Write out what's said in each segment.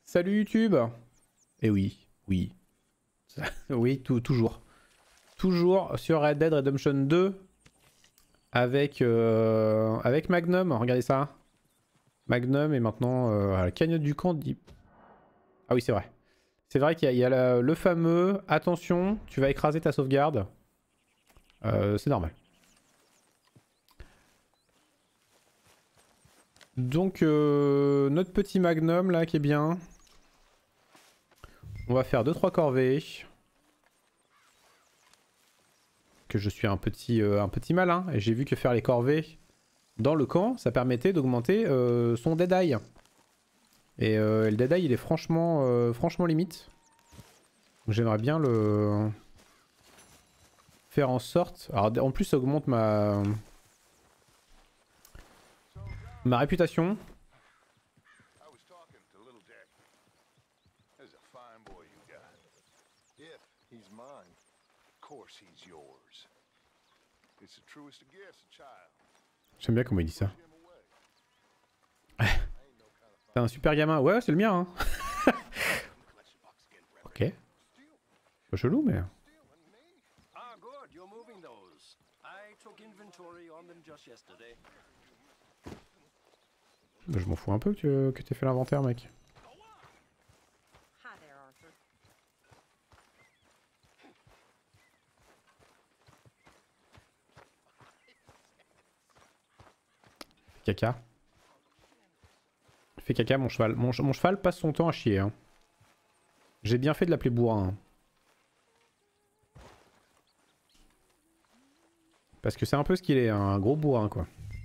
Salut YouTube. Eh oui, oui. Oui, toujours. Toujours sur Red Dead Redemption 2 avec Magnum. Regardez ça. Magnum et maintenant à la cagnotte du camp. Ah oui, c'est vrai. C'est vrai qu'il y a le fameux attention, tu vas écraser ta sauvegarde. C'est normal. Donc notre petit Magnum là qui est bien. On va faire 2-3 corvées. Que je suis un petit malin et j'ai vu que faire les corvées dans le camp, ça permettait d'augmenter son dead eye. Et le dead eye il est franchement limite. Donc j'aimerais bien le faire en sorte. Alors en plus ça augmente ma réputation. J'aime bien comment il dit ça. T'es un super gamin. Ouais, c'est le mien. Hein. Ok. Pas chelou, mais. Je m'en fous un peu que t'aies fait l'inventaire, mec. Caca. Fais caca, mon cheval. Mon cheval passe son temps à chier. Hein. J'ai bien fait de l'appeler bourrin. Hein. Parce que c'est un peu ce qu'il est, un gros bourrin quoi.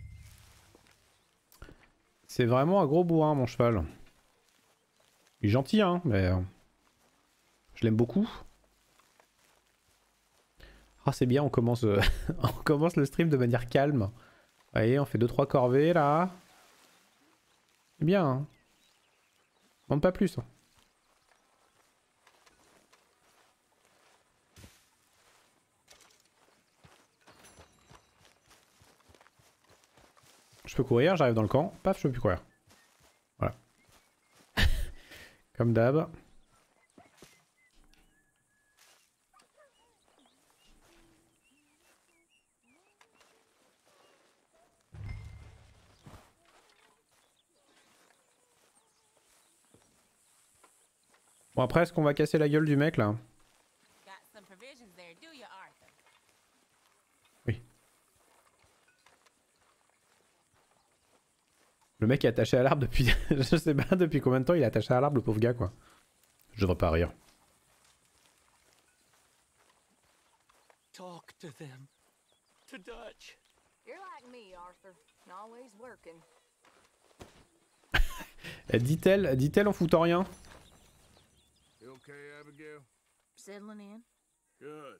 C'est vraiment un gros bourrin mon cheval. Il est gentil hein, mais je l'aime beaucoup. Ah c'est bien, on commence, on commence le stream de manière calme. Allez, on fait 2-3 corvées là. C'est bien hein. Demande pas plus. Hein. Je peux courir, j'arrive dans le camp. Paf, je peux plus courir. Voilà. Comme d'hab. Bon après, est-ce qu'on va casser la gueule du mec là? Oui. Le mec est attaché à l'arbre depuis... je sais pas depuis combien de temps il est attaché à l'arbre le pauvre gars quoi. Je devrais pas rire. Talk to them. To Dutch. You're like me, Arthur. Always working. Dit-elle en foutant rien. You okay, Abigail? Settling in. Good.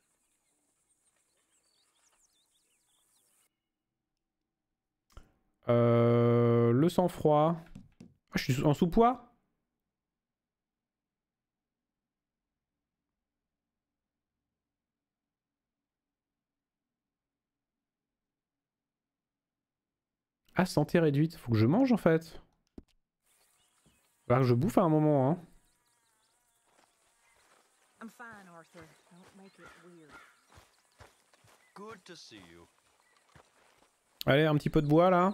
Le sang-froid. Ah, je suis en sous-poids? Ah, santé réduite. Faut que je mange en fait. Alors que je bouffe à un moment, hein. I'm fine, Arthur. Don't make it weird. Good to see you. Allez, un petit peu de bois là.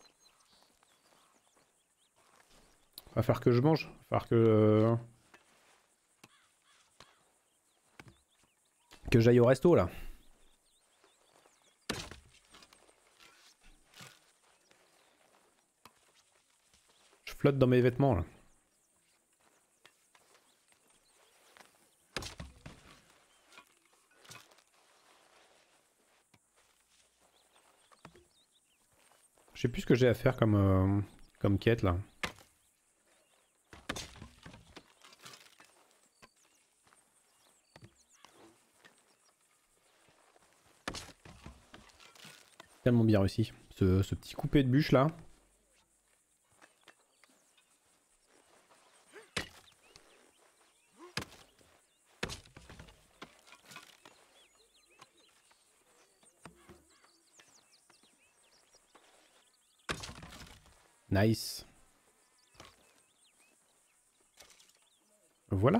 Va falloir que je mange. Va falloir que j'aille au resto là. Je flotte dans mes vêtements là. Je sais plus ce que j'ai à faire comme quête là. Tellement bien réussi. Ce petit coupé de bûche là. Nice. voilà.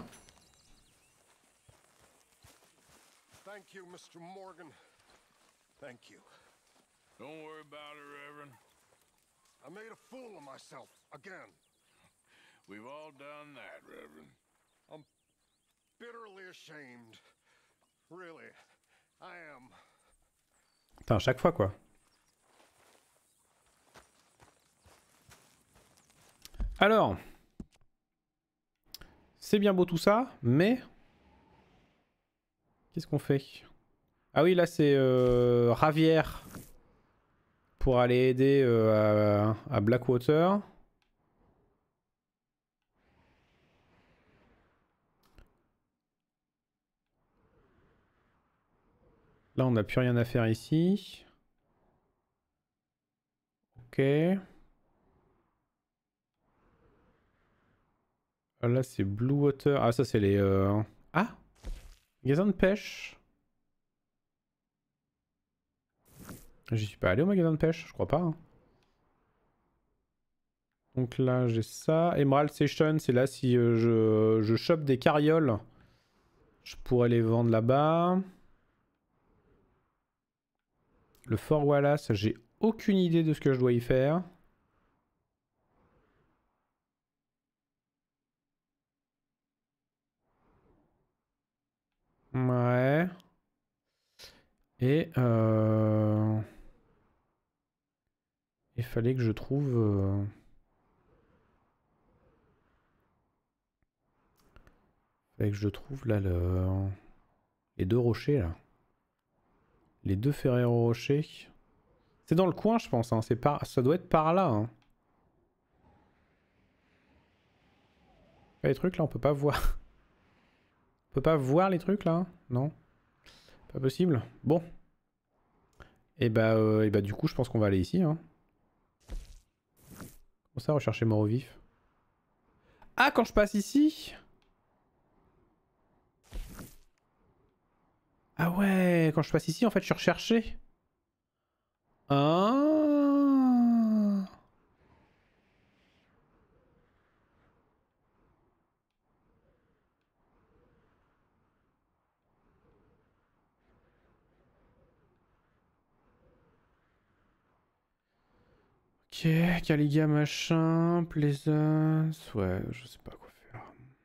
Thank you, Mr. Morgan. Thank you. Don't worry about it, Reverend. I made a fool of myself again. We've all done that, Reverend. I'm bitterly ashamed. Really, I am. Putain, à chaque fois quoi. Alors, c'est bien beau tout ça, mais qu'est-ce qu'on fait? Ah oui, là c'est Ravière pour aller aider à Blackwater. Là, on n'a plus rien à faire ici. Ok. Là, c'est Blue Water. Ah, ça, c'est les... Ah! Magasin de pêche. J'y suis pas allé au magasin de pêche, je crois pas. Hein. Donc là, j'ai ça. Emerald Station, c'est là si je chope des carrioles. Je pourrais les vendre là-bas. Le Fort Wallace, j'ai aucune idée de ce que je dois y faire. Ouais. Et il fallait que je trouve... Fallait que je trouve là les deux rochers là. Les deux Ferrero Rocher. C'est dans le coin je pense, hein. Ça doit être par là. Hein. Les trucs là, on peut pas voir. On peut pas voir les trucs là? Non? Pas possible. Bon. Et bah du coup je pense qu'on va aller ici. Hein. Comment ça rechercher mort au vif? Ah quand je passe ici? Ah ouais, quand je passe ici en fait je suis recherché. Ah. Ok, Caliga machin, Plaisance, ouais, je sais pas quoi faire.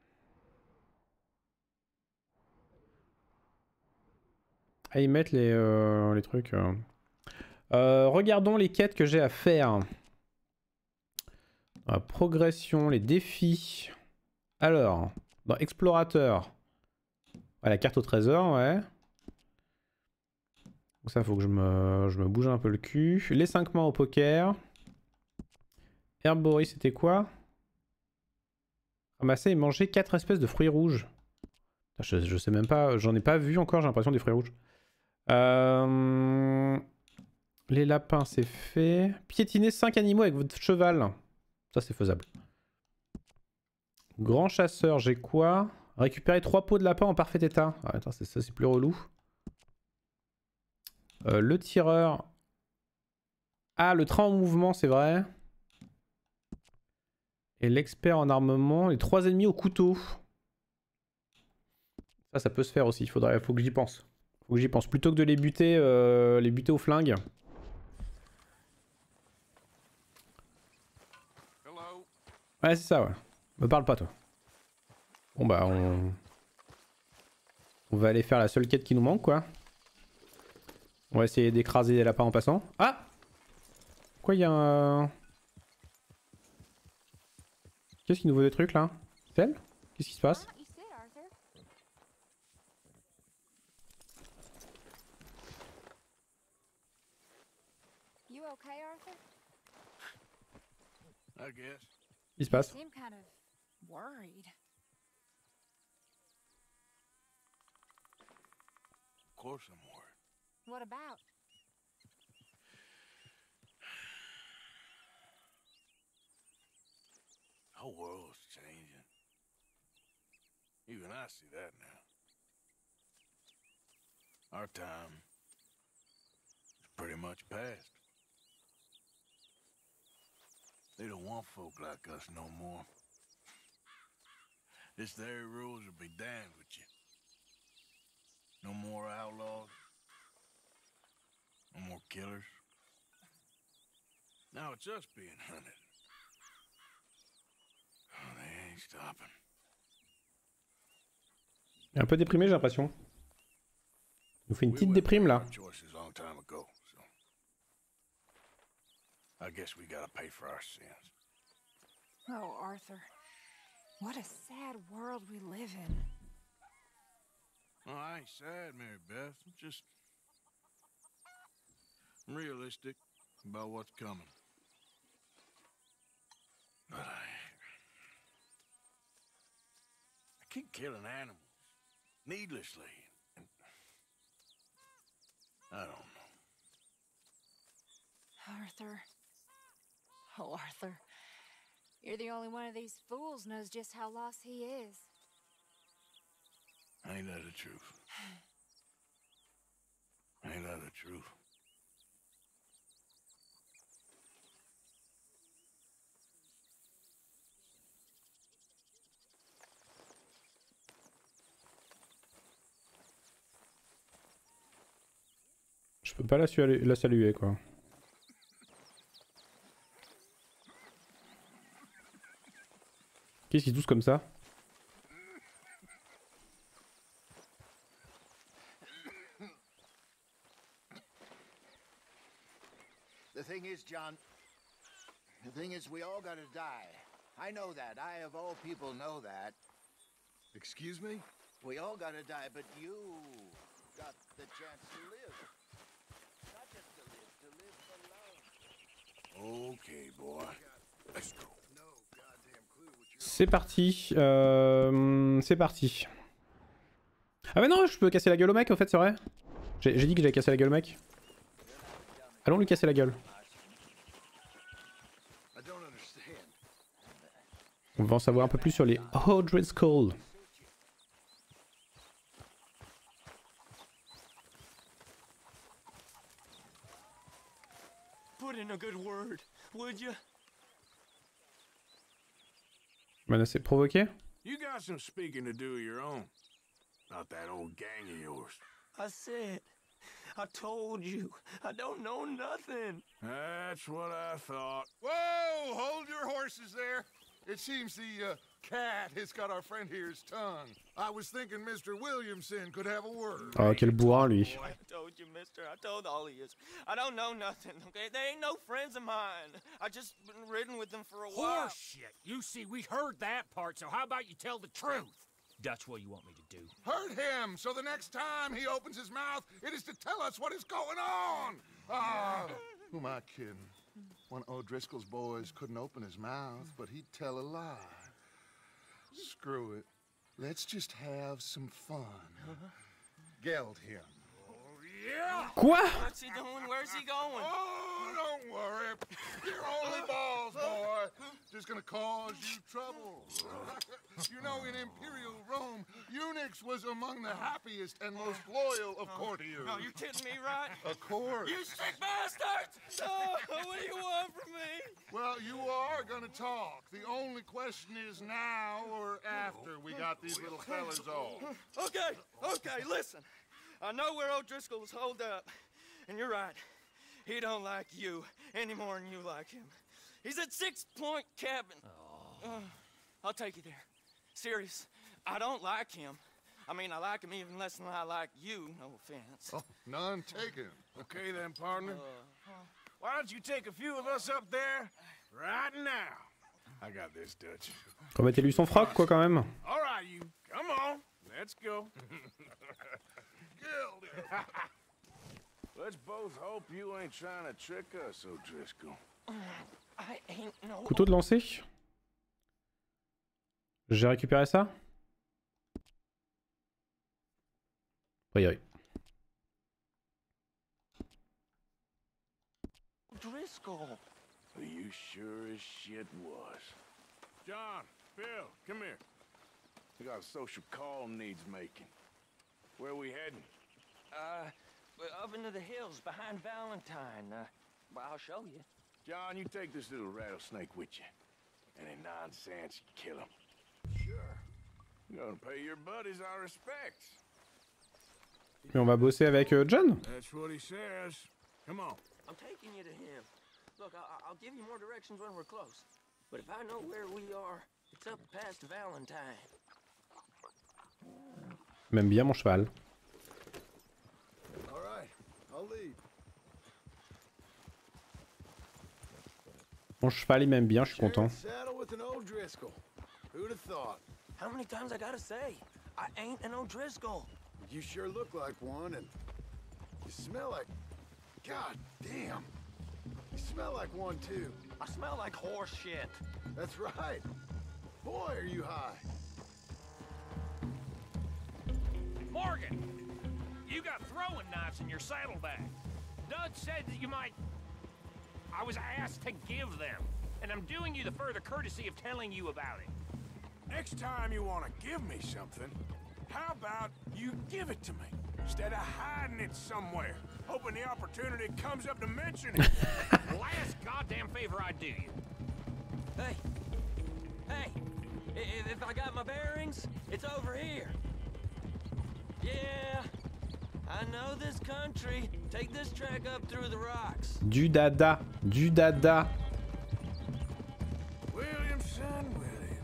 Ah, ils mettent les trucs. Regardons les quêtes que j'ai à faire. Progression, les défis. Alors, dans Explorateur. Ah, la carte au trésor, ouais. Donc ça, faut que je me bouge un peu le cul. Les 5 mains au poker. Herbory, c'était quoi? Ramasser et manger 4 espèces de fruits rouges. Je sais même pas, j'en ai pas vu encore, j'ai l'impression des fruits rouges. Les lapins, c'est fait. Piétiner 5 animaux avec votre cheval. Ça, c'est faisable. Grand chasseur, j'ai quoi? Récupérer 3 peaux de lapin en parfait état. Ah, attends, ça, c'est plus relou. Le tireur. Ah, le train en mouvement, c'est vrai. Et l'expert en armement. Les 3 ennemis au couteau. Ça peut se faire aussi. Faut que j'y pense. Faut que j'y pense. Plutôt que de les buter au flingue. Hello. Ouais, c'est ça, ouais. Me parle pas, toi. Bon, bah, on va aller faire la seule quête qui nous manque, quoi. On va essayer d'écraser les lapins en passant. Ah! Quoi, il y a un... Qu'est-ce qui nous vaut des trucs, là? Celle? Qu'est-ce qui se passe? Why don't you sit, Arthur? You okay, Arthur? I guess. Qu'est-ce qui se You passe? seem kind of worried. Of course I'm worried. What about? The whole world's changing. Even I see that now. Our time is pretty much past. They don't want folk like us no more. This there rules will be damned with you. No more outlaws. No more killers. Now it's us being hunted. Oh, they ain't stopping. Un peu déprimé, j'ai l'impression. Il nous fait une petite déprime là. Choices long time ago, so I guess we gotta pay for our sins. Oh, Arthur. What a sad world we live in. Well, I ain't sad, Mary Beth. I'm just realistic about what's coming. But I keep killing animals needlessly. And I don't know. Arthur. Oh, Arthur. You're the only one of these fools knows just how lost he is. Ain't that the truth? Ain't that the truth? Je peux pas la saluer quoi. Qu'est-ce qu'ils toussent comme ça? The thing is, John, the thing is we all gotta die. I know that. I, of all people, know that. Excuse me? We all gotta die, but you got the chance to live. Not just to live for love. Okay, boy. Let's go. No goddamn clue what you're... C'est parti. C'est parti. Ah mais non, je peux casser la gueule au mec en fait, c'est vrai. J'ai dit que j'allais casser la gueule au mec. Allons lui casser la gueule. I don't understand. On va en savoir un peu plus sur les O'Driscoll. Put in a good word, would you? Menacé, provoqué. You got some speaking to do of your own. Not that old gang of yours. I said, I told you, I don't know nothing. That's what I thought. Whoa! Hold your horses there. It seems the cat has got our friend here's tongue. I was thinking Mr. Williamson could have a word. Oh, quel bourrin lui. I told you, mister. I told all of you. I don't know nothing, okay? They ain't no friends of mine. I just been ridden with them for a while. Horseshit! You see, we heard that part, so how about you tell the truth? That's what you want me to do. Hurt him, so the next time he opens his mouth, it is to tell us what is going on. Ah, who am I kidding? One of O'Driscoll's boys couldn't open his mouth, but he'd tell a lie. Screw it. Let's just have some fun. Geld him. Quoi? What's he doing? Where's he going? Oh, don't worry. You're only balls, boy. Just gonna cause you trouble. You know, in Imperial Rome, eunuchs was among the happiest and most loyal of courtiers. No, you kidding me, right? Of course. You sick bastards! Oh, what do you want from me? Well, you are gonna talk. The only question is now or after we got these little fellas off. Okay, listen. I know where O'Driscoll is holed up, and you're right. He don't like you any more than you like him. He's at 6 Point Cabin. I'll take you there. Serious, I don't like him. I mean, I like him even less than I like you, no offense. Oh, none taken. Okay then, partner. Why don't you take a few of us up there right now? I got this, Dutch. Remettez-lui son froc quoi quand même. All right, you. Come on. Let's go. Geld him. Let's both hope you ain't trying to trick us, O'Driscoll. I ain't no... Couteau de lancer. J'ai récupéré ça. Oui, oui. Driscoll. You sure as shit was. John, Bill, come here. We got a social call needs making. Where are we heading? We're up into the hills behind Valentine. Well, I'll show you. John, you take this little rattlesnake with you. Any nonsense, you kill him. Sure. Gonna pay your buddies our respects. Mais on va bosser avec John. That's what he says. Come on. I'm taking you to him. Look, I'll give you more directions when we're close. But if I know where we are, it's up past Valentine. M'aime bien mon cheval. All right, I'll lead. Mon cheval il m'aime bien, je suis content. Saddle with an O'Driscoll. Who'd have thought? How many times I gotta say? I ain't an O'Driscoll. You sure look like one, and you smell like... God damn. You smell like one, too. I smell like horse shit. That's right. Boy, are you high. Morgan, you got throwing knives in your saddlebag. Dud said that you might... I was asked to give them, and I'm doing you the further courtesy of telling you about it. Next time you want to give me something, how about you give it to me instead of hiding it somewhere, hoping the opportunity comes up to mention it? Last goddamn favor I do you. Hey, if I got my bearings, it's over here. Yeah, I know this country. Take this track up through the rocks. Du dada, du dada. Williamson.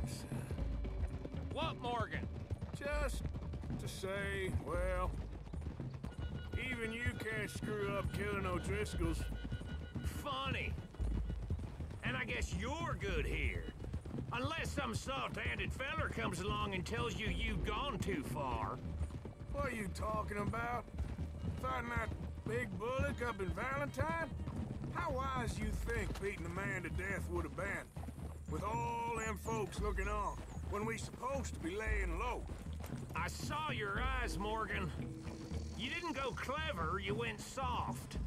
What, Morgan? Just to say, well, even you can't screw up killing O'Driscolls. Funny. And I guess you're good here. Unless some soft-handed feller comes along and tells you you've gone too far. What are you talking about? Fighting that big bullock up in Valentine? How wise you think beating a man to death would have been? With all them folks looking on, when we supposed to be laying low. I saw your eyes, Morgan. You didn't go clever, you went soft.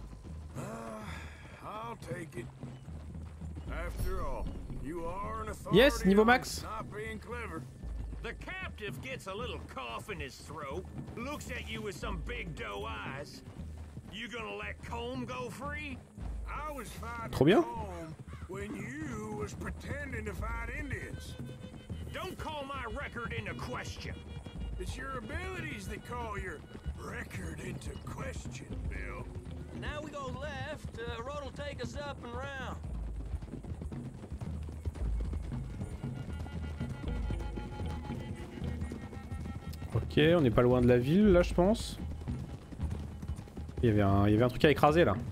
I'll take it. After all, you are an authority. Yes, niveau max. Not being clever. The captive gets a little cough in his throat, looks at you with some big doe eyes. You gonna let Colm go free? I was fighting Trop bien. home when you was pretending to fight Indians. Don't call my record into question. It's your abilities that call your record into question, Bill. Now we go left. Road'll take us up and round. Ok, on n'est pas loin de la ville là, je pense. Il y avait un truc à écraser là.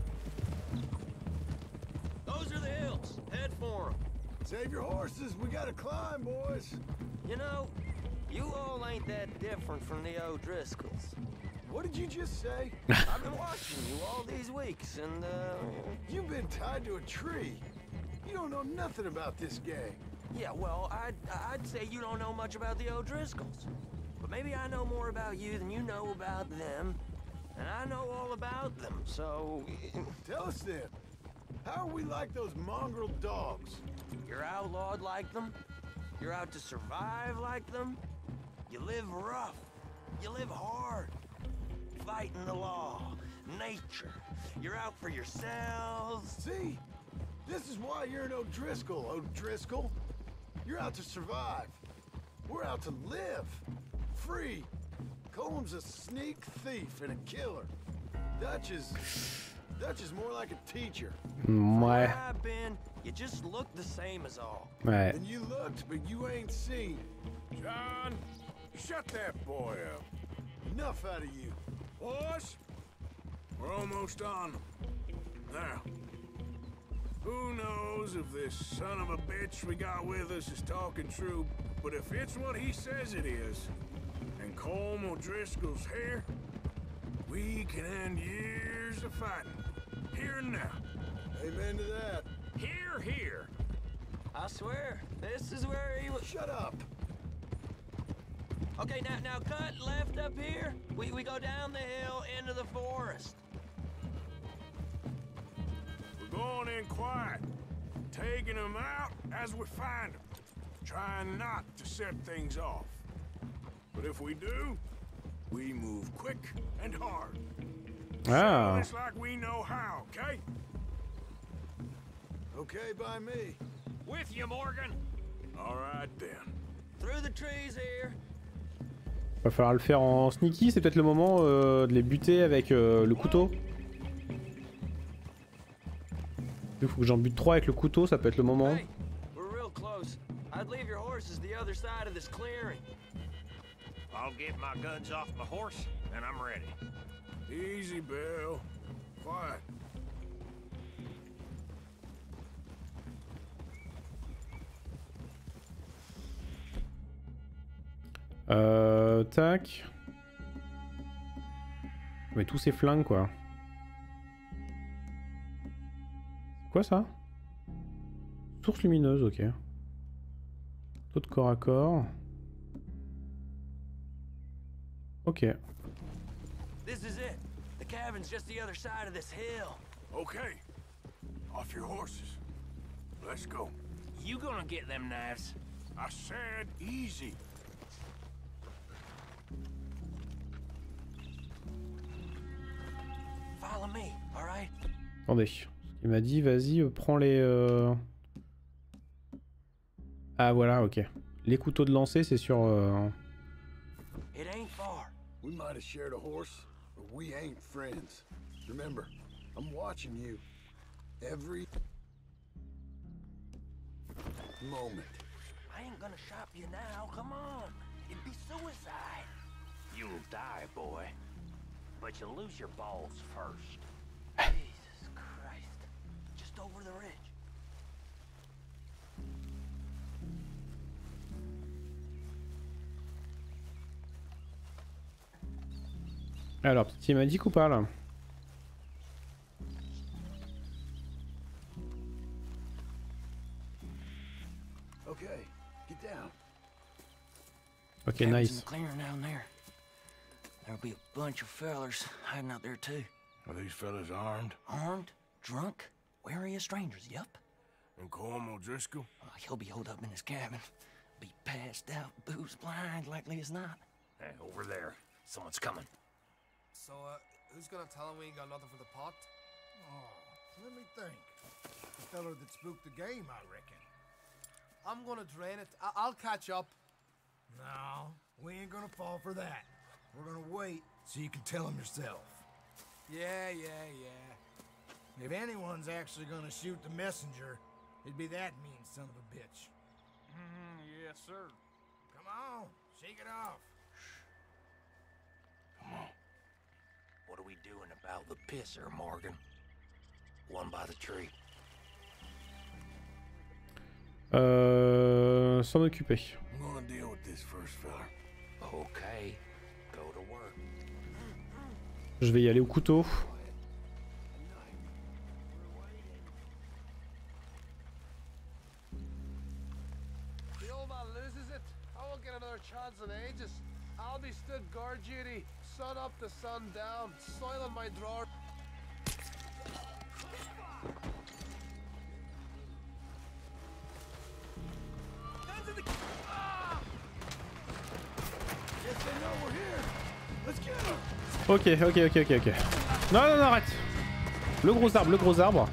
Those are the hills. Head for 'em. Save your horses, we gotta climb, boys. You know, you all ain't that different from the O'Driscolls. What did you just say? I've been watching you all these weeks, and, You've been tied to a tree. You don't know nothing about this gang. yeah, well, I'd say you don't know much about the O'Driscolls. But maybe I know more about you than you know about them. And I know all about them, so... Tell us then, how are we like those mongrel dogs? You're outlawed like them? You're out to survive like them? You live rough. You live hard. Fighting the law. Nature. You're out for yourselves. See? This is why you're an O'Driscoll, O'Driscoll. You're out to survive. We're out to live. Free. Colm's a sneak thief and a killer. Dutch is more like a teacher. Ouais. Where I've been, you just look the same as all. Ouais. And you looked, but you ain't seen. John, shut that boy up. Enough out of you. Boys, we're almost on them. Now, who knows if this son of a bitch we got with us is talking true, but if it's what he says it is, and Colm O'Driscoll's here, we can end years of fighting. Here and now. Amen to that. Here. I swear, this is where he was. Shut up. Okay, now cut left up here. We go down the hill into the forest. We're going in quiet, taking them out as we find them, trying not to set things off. But if we do, we move quick and hard. Ah. It's like we know how, okay? Okay by me. With you, Morgan. All right then. Through the Va falloir le faire en sneaky, c'est peut-être le moment de les buter avec le couteau. Il faut que j'en bute 3 avec le couteau, ça peut être le moment. Hey, we're real close. I'd leave your horses the other side of this clearing. I'll get my guns off my horse, and I'm ready. Easy, Bill. Quiet. Tac. Mais tous ces flingues quoi. Quoi ça? Source lumineuse, ok. D'autres corps à corps. Ok. This is it. The cabin's just the other side of this hill. Okay. Off your horses. Let's go. You gonna get them knives? I said easy. Follow me, all right? Attendez. Il m'a dit, vas-y, prends les... Ah voilà, ok. Les couteaux de lancer, c'est sur... It ain't far. We might have shared a horse, but we ain't friends. Remember, I'm watching you every moment. I ain't gonna shop you now. Come on. It'd be suicide. You'll die, boy. But you'll lose your balls first. Jesus Christ. Just over the ridge. Alors, petit magique ou pas là? Okay, get down. Ok, Cabin's in nice. the clearing down there. There'll be a bunch of fellers hiding out there too. Are these fellas armed? Armed, drunk, wary of strangers, yup. And Colm O'Driscoll? He'll be holed up in his cabin. Be passed out, booze blind, likely as not. Hey, over there. Someone's coming. So, who's gonna tell him we ain't got nothing for the pot? Oh, let me think. The feller that spooked the game, I reckon. I'm gonna drain it. I'll catch up. No, we ain't gonna fall for that. We're gonna wait so you can tell him yourself. Yeah. If anyone's actually gonna shoot the messenger, it'd be that mean son of a bitch. Yes, sir. Come on, shake it off. What are we doing about the pisser, Morgan? One by the tree. S'en occuper. I'm gonna deal with this first fella. Okay, go to work. Je vais y aller au couteau. The old man loses it. I won't get another chance in ages. I'll be stood guard duty, sun up to sun down, soiling my drawer. Guess they know we're here. Let's get him. Ok. Non, arrête. Le gros arbre.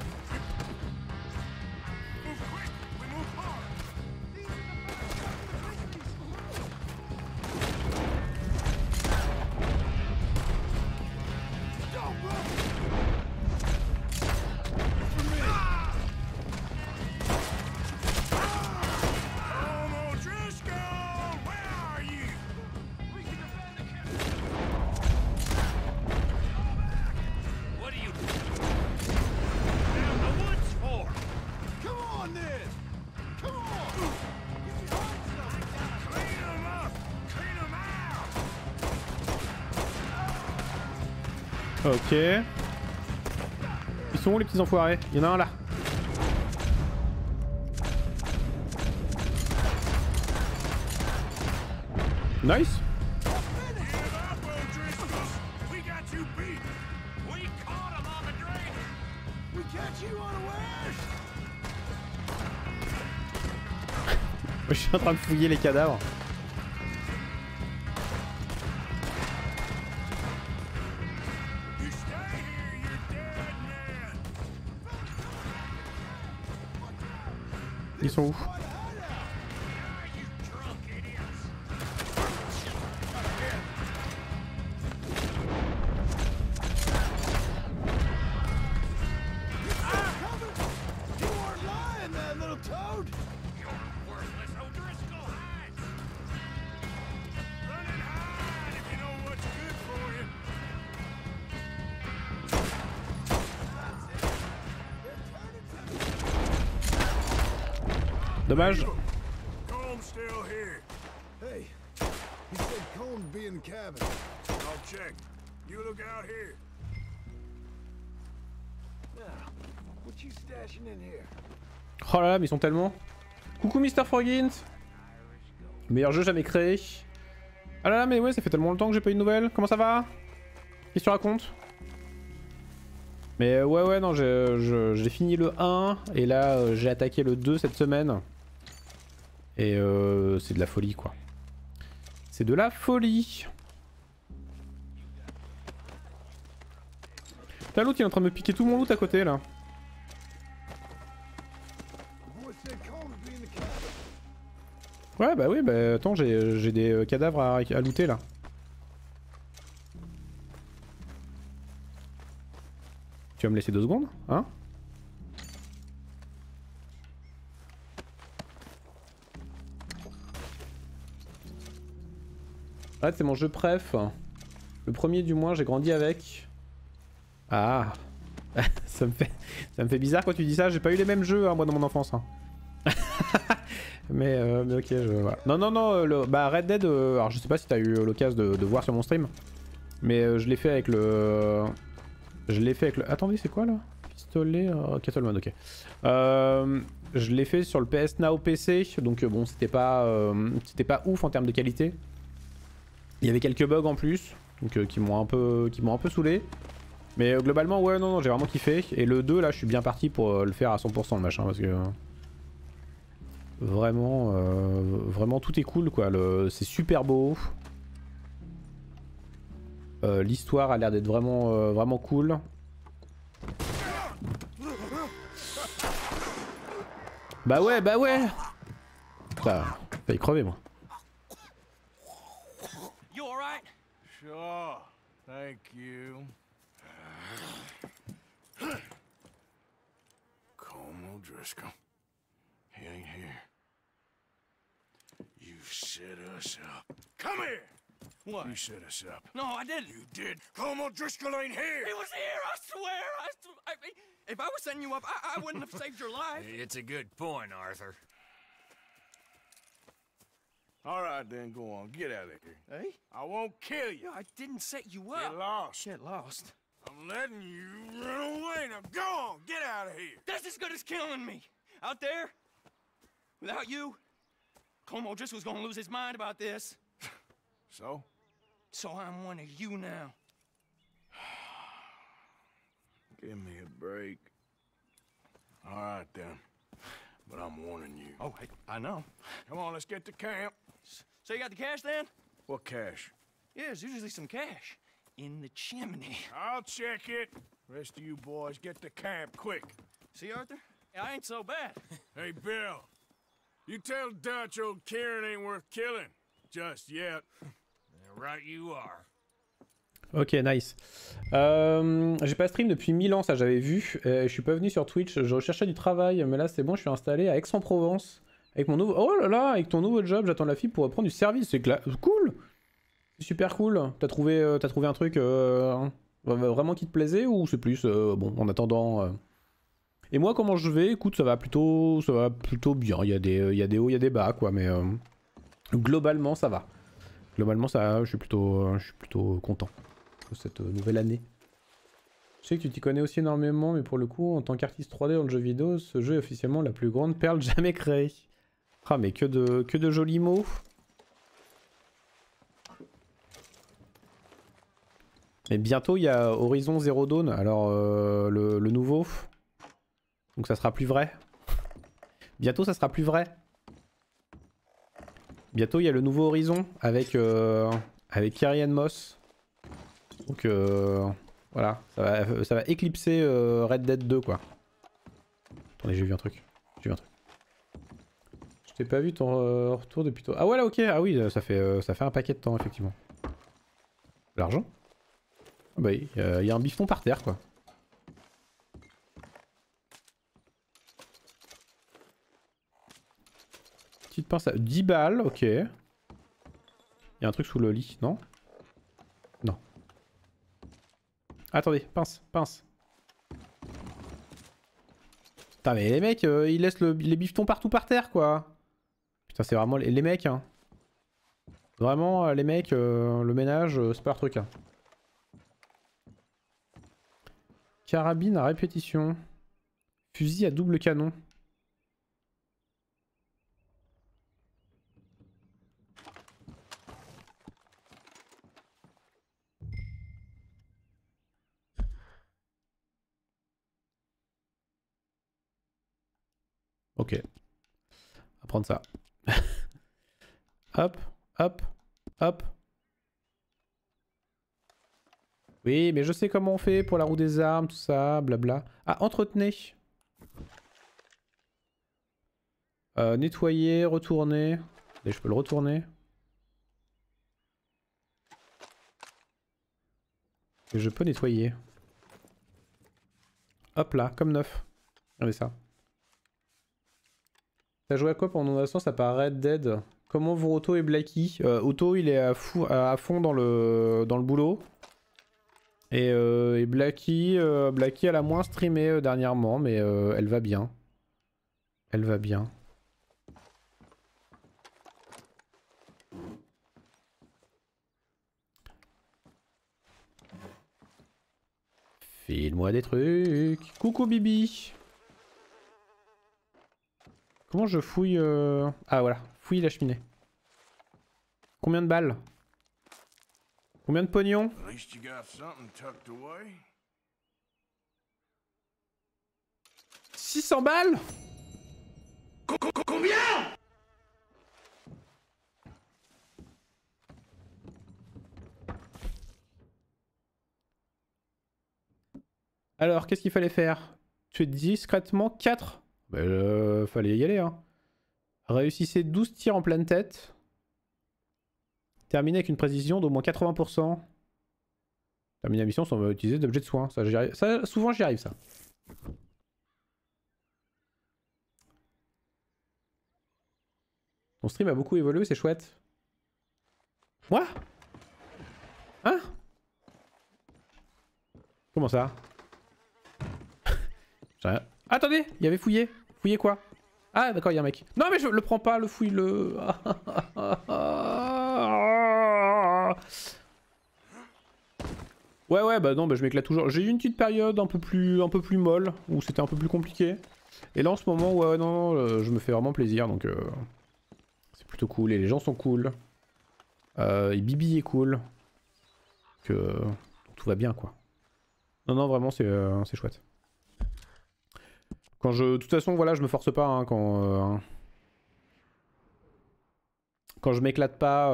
Colm O'Driscoll! Where are you? What are you down the woods for? Come on, Ned. Come on. Clean them up! Clean them out! Ok. Ils sont où les petits enfoirés? Il y en a un là. Nice. Give up, O'Driscolls! We got you beat! We caught him on the drain. We catch you unawares. Je suis en train de fouiller les cadavres. You stay here, you're dead man! Ils sont où? You drunk idiots. Dommage. Comb's still here. Hey, he said Colm be in the cabin. I'll check. You look out here. Now, what you stashing in here? Oh là là, mais ils sont tellement... Coucou Mr. Frogint. Meilleur jeu jamais créé. Ah là là, mais ouais, ça fait tellement longtemps que j'ai pas eu de nouvelles. Comment ça va? Qu'est-ce que tu racontes? Mais ouais, non, j'ai fini le 1 et là j'ai attaqué le 2 cette semaine. Et c'est de la folie quoi. C'est de la folie. T'as l'autre, il est en train de me piquer tout mon loot à côté là. Ouais bah oui, bah attends, j'ai des cadavres à looter là. Tu vas me laisser 2 secondes, hein? Ouais, c'est mon jeu préf. Le premier du moins, j'ai grandi avec. Ah. ça me fait bizarre quand tu dis ça, j'ai pas eu les mêmes jeux hein, moi dans mon enfance. Hein. mais ok, voilà. Non, bah Red Dead, alors je sais pas si t'as eu l'occasion de voir sur mon stream. Mais je l'ai fait avec le... Attendez, c'est quoi là? Pistolet... Kettleman, ok. Je l'ai fait sur le PS Now PC, donc bon, c'était pas ouf en termes de qualité. Il y avait quelques bugs en plus, donc qui m'ont un peu saoulé. Mais globalement, ouais, non, j'ai vraiment kiffé. Et le 2, là, je suis bien parti pour le faire à 100% le machin, parce que... vraiment tout est cool, quoi. C'est super beau. L'histoire a l'air d'être vraiment cool. Bah ouais. Putain, failli crever moi. You alright? Sure. Thank you. Colm O'Driscoll. He ain't here. You set us up. Come here! What? You set us up. No, I didn't. You did. Colm O'Driscoll ain't here! He was here, I swear. I mean, if I was setting you up, I wouldn't have saved your life. It's a good point, Arthur. All right, then, go on. Get out of here. Hey? I won't kill you. I didn't set you up. Get lost. Get lost. I'm letting you run away. Now go on. Get out of here. That's as good as killing me. Out there, without you, Colm O'Driscoll's gonna lose his mind about this. So? So I'm one of you now. Give me a break. All right, then. But I'm warning you. Oh, I know. Come on, let's get to camp. So you got the cash then? What cash? Yeah, there's usually some cash in the chimney. I'll check it. Rest of you boys, get to camp quick. See, Arthur? I ain't so bad. Hey, Bill. You tell Dutch old Kieran ain't worth killing. Just yet. Right you are. Ok, nice. J'ai pas stream depuis 1000 ans, ça j'avais vu. Je suis pas venu sur Twitch, je recherchais du travail, mais là c'est bon, je suis installé à Aix-en-Provence. Avec mon nouveau... Oh là là, avec ton nouveau job, j'attends la fille pour reprendre du service, c'est cool. C'est super cool. T'as trouvé un truc vraiment qui te plaisait ou c'est plus, bon, en attendant... Et moi comment je vais? Écoute, ça va plutôt bien, il y a des hauts, il y a des bas quoi, mais globalement ça va. Globalement ça, je suis plutôt content de cette nouvelle année. Je sais que tu t'y connais aussi énormément, mais pour le coup, en tant qu'artiste 3D dans le jeu vidéo, ce jeu est officiellement la plus grande perle jamais créée. Ah mais que de jolis mots. Mais bientôt il y a Horizon Zero Dawn, alors le nouveau. Donc ça sera plus vrai. Bientôt ça sera plus vrai. Bientôt il y a le nouveau Horizon avec Carrie-Anne Moss. Donc voilà, ça va éclipser Red Dead 2 quoi. Attendez, j'ai vu un truc. Je t'ai pas vu ton retour depuis toi. Ah ouais là ok, ah oui, ça fait un paquet de temps effectivement. L'argent? Ah bah il y a un bifton par terre quoi. Petite pince à 10 balles, ok. Il y a un truc sous le lit, non? Non. Attendez, pince. Putain mais les mecs, ils laissent les bifetons partout par terre quoi. Putain c'est vraiment les mecs hein. Vraiment les mecs, le ménage, c'est pas leur truc hein. Carabine à répétition. Fusil à double canon. Ok. On va prendre ça. Hop, hop, hop. Oui, mais je sais comment on fait pour la roue des armes, tout ça, blabla. Ah, entretenez. Nettoyer, retourner. Et je peux le retourner. Et je peux nettoyer. Hop là, comme neuf. Regardez ça. T'as joué à quoi pendant ton absence à part Red Dead? Comment vont Otto et Blacky? Otto il est à fond dans le boulot. Et Blacky, elle a moins streamé dernièrement, mais elle va bien. Elle va bien. File-moi des trucs. Coucou Bibi. Comment je fouille Ah voilà, fouille la cheminée. Combien de balles? Combien de pognon? 600 balles? Combien? Alors, qu'est-ce qu'il fallait faire? Tuer discrètement 4? Bah, fallait y aller, hein. Réussissez 12 tirs en pleine tête. Terminez avec une précision d'au moins 80%. Terminer la mission sans utiliser d'objets de soins. Ça, souvent j'y arrive, ça. Ton stream a beaucoup évolué, c'est chouette. Moi? Hein? Comment ça? Attendez, il y avait fouillé. Fouillé quoi? Ah d'accord, il y a un mec. Non mais je le prends pas, le fouille-le. Ouais bah non, bah je m'éclate toujours. J'ai eu une petite période un peu plus molle, où c'était un peu plus compliqué. Et là en ce moment, ouais non, je me fais vraiment plaisir, donc c'est plutôt cool. Et les gens sont cool. Et Bibi est cool. Que tout va bien quoi. Non vraiment c'est chouette. De toute façon, voilà, je me force pas hein, quand je m'éclate pas.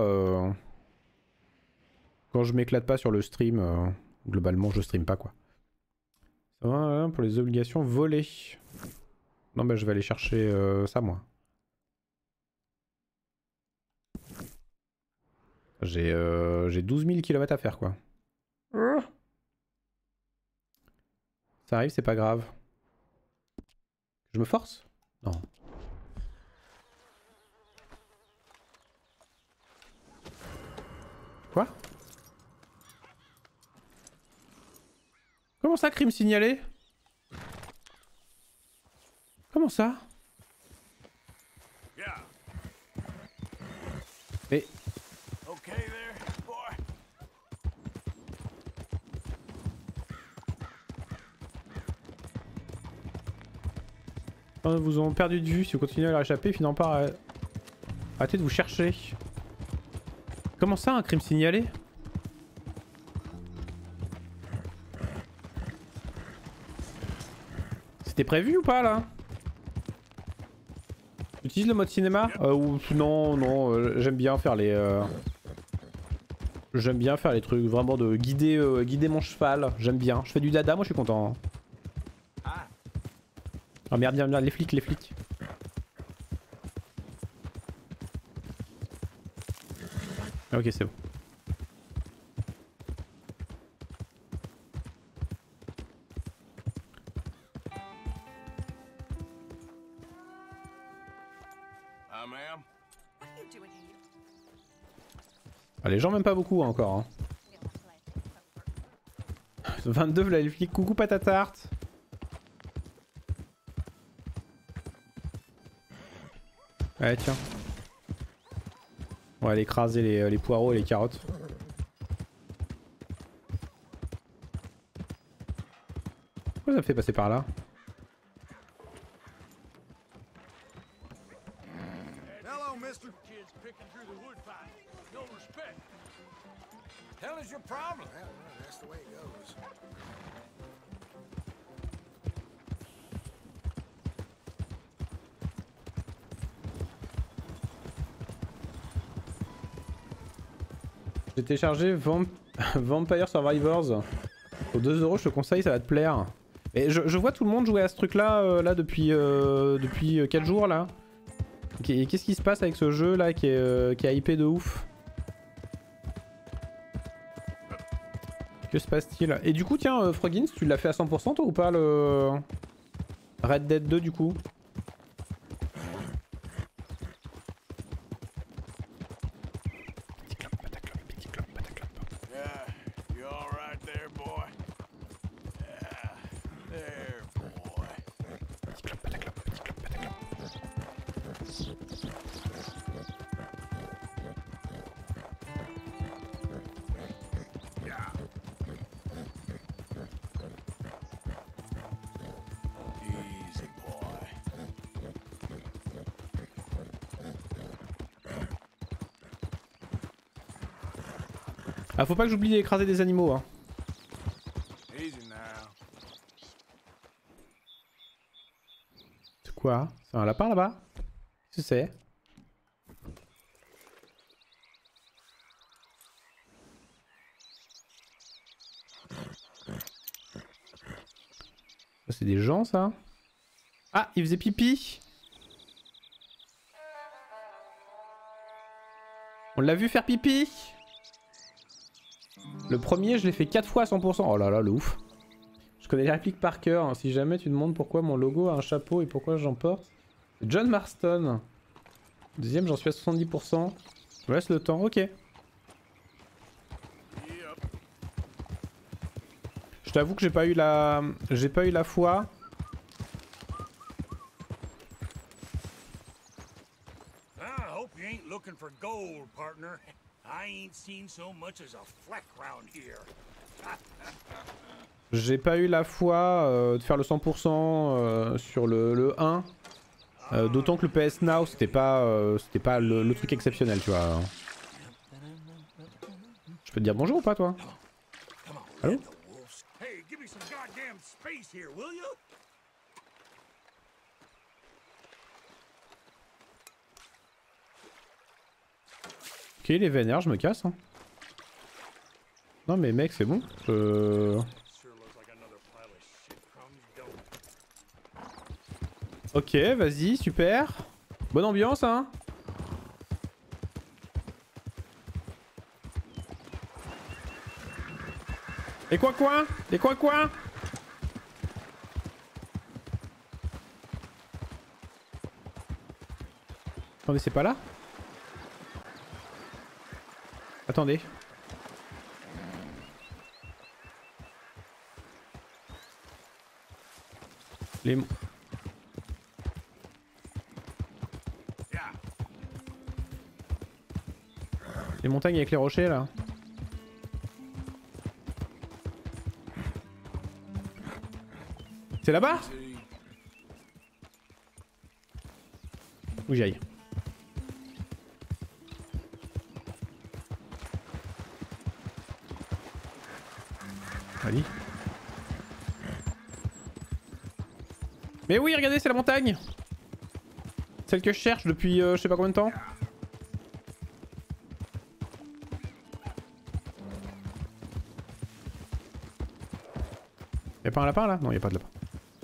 Quand je m'éclate pas sur le stream, globalement, je stream pas quoi. Ça va hein, pour les obligations volées. Non, bah je vais aller chercher ça moi. J'ai 12 000 km à faire quoi. Ça arrive, c'est pas grave. Je me force? Non. Quoi? Comment ça, crime signalé? Comment ça? Mais... Vous ont perdu de vue si vous continuez à leur échapper, finalement pas arrêtez de vous chercher. Comment ça un crime signalé? C'était prévu ou pas là? Utilise le mode cinéma ou non, j'aime bien faire les j'aime bien faire les trucs vraiment de guider mon cheval, j'aime bien. Je fais du dada, moi je suis content. Ah merde, les flics. Ah, ok, c'est bon. Ah, les gens m'aiment pas beaucoup hein, encore. Hein. 22 là les flics, coucou patatarte. Ouais, tiens. On va aller écraser les poireaux et les carottes. Pourquoi ça me fait passer par là? Hello, mister. Kids picking through the wood pile. No respect. Hell is your problem? Well, that's the way it goes. J'ai téléchargé Vampire Survivors. Pour 2 €, je te conseille, ça va te plaire. Et je vois tout le monde jouer à ce truc là, depuis 4 jours là. Et qu'est-ce qui se passe avec ce jeu là qui est hypé de ouf? Que se passe-t-il? Et du coup tiens Froggins, tu l'as fait à 100% toi ou pas le Red Dead 2 du coup? Ah, faut pas que j'oublie d'écraser des animaux, hein. C'est quoi? C'est un lapin là-bas? Qu'est-ce que c'est? C'est des gens ça? Ah, il faisait pipi! On l'a vu faire pipi! Le premier, je l'ai fait 4 fois à 100%. Oh là là, le ouf. Je connais les répliques par cœur. Hein. Si jamais tu demandes pourquoi mon logo a un chapeau et pourquoi j'en porte. John Marston. Deuxième, j'en suis à 70%. Je me laisse le temps. Ok. Je t'avoue que j'ai pas eu la foi. I hope you ain't looking for gold, partner. I ain't seen so much as a fleck round here. J'ai pas eu la foi de faire le 100% sur le 1. D'autant que le PS Now c'était pas le truc exceptionnel, tu vois. Je peux te dire bonjour ou pas, toi? Allô? Hey, give me some goddamn space here, will you? Ok, il est vénère, je me casse. Hein. Non mais mec, c'est bon. Ok, vas-y, super. Bonne ambiance, hein. Les coins-coins! Les coins-coins! Attendez, c'est pas là? Attendez. Les montagnes avec les rochers là. C'est là-bas? Où j'y aille? Allez. Mais oui, regardez, c'est la montagne. Celle que je cherche depuis je sais pas combien de temps. Y'a pas un lapin là? Non, y'a pas de lapin.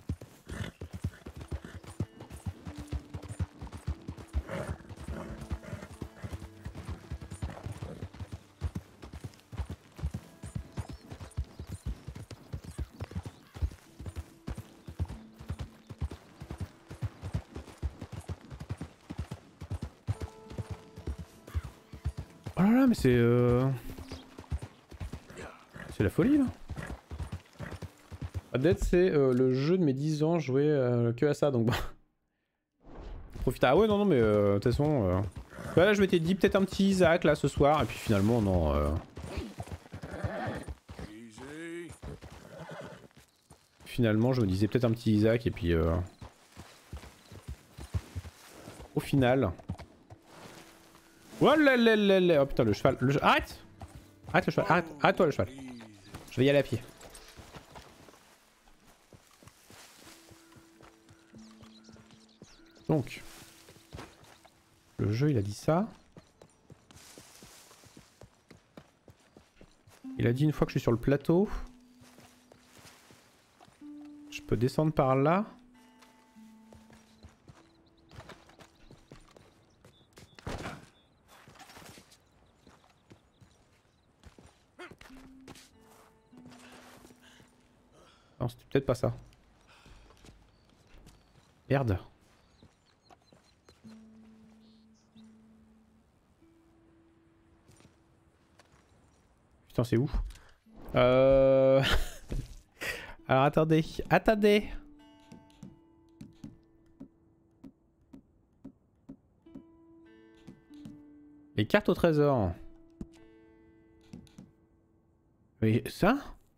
Oh là là, mais c'est la folie là. Red Dead c'est le jeu de mes 10 ans, je jouais que à ça donc bon. Profite. Ah ouais, non, non, mais de toute façon... Voilà, je m'étais dit peut-être un petit Isaac là ce soir, et puis finalement, non. Easy. Finalement, je me disais peut-être un petit Isaac, et puis... Au final... Oh là là là là. Oh putain, le cheval. Arrête! Arrête le cheval, arrête, arrête-toi le cheval. Je vais y aller à pied. Donc... Le jeu, il a dit ça. Il a dit une fois que je suis sur le plateau, je peux descendre par là. Non, c'était peut-être pas ça. Merde. Putain, c'est où? Alors attendez, attendez. Les cartes au trésor. Mais ça?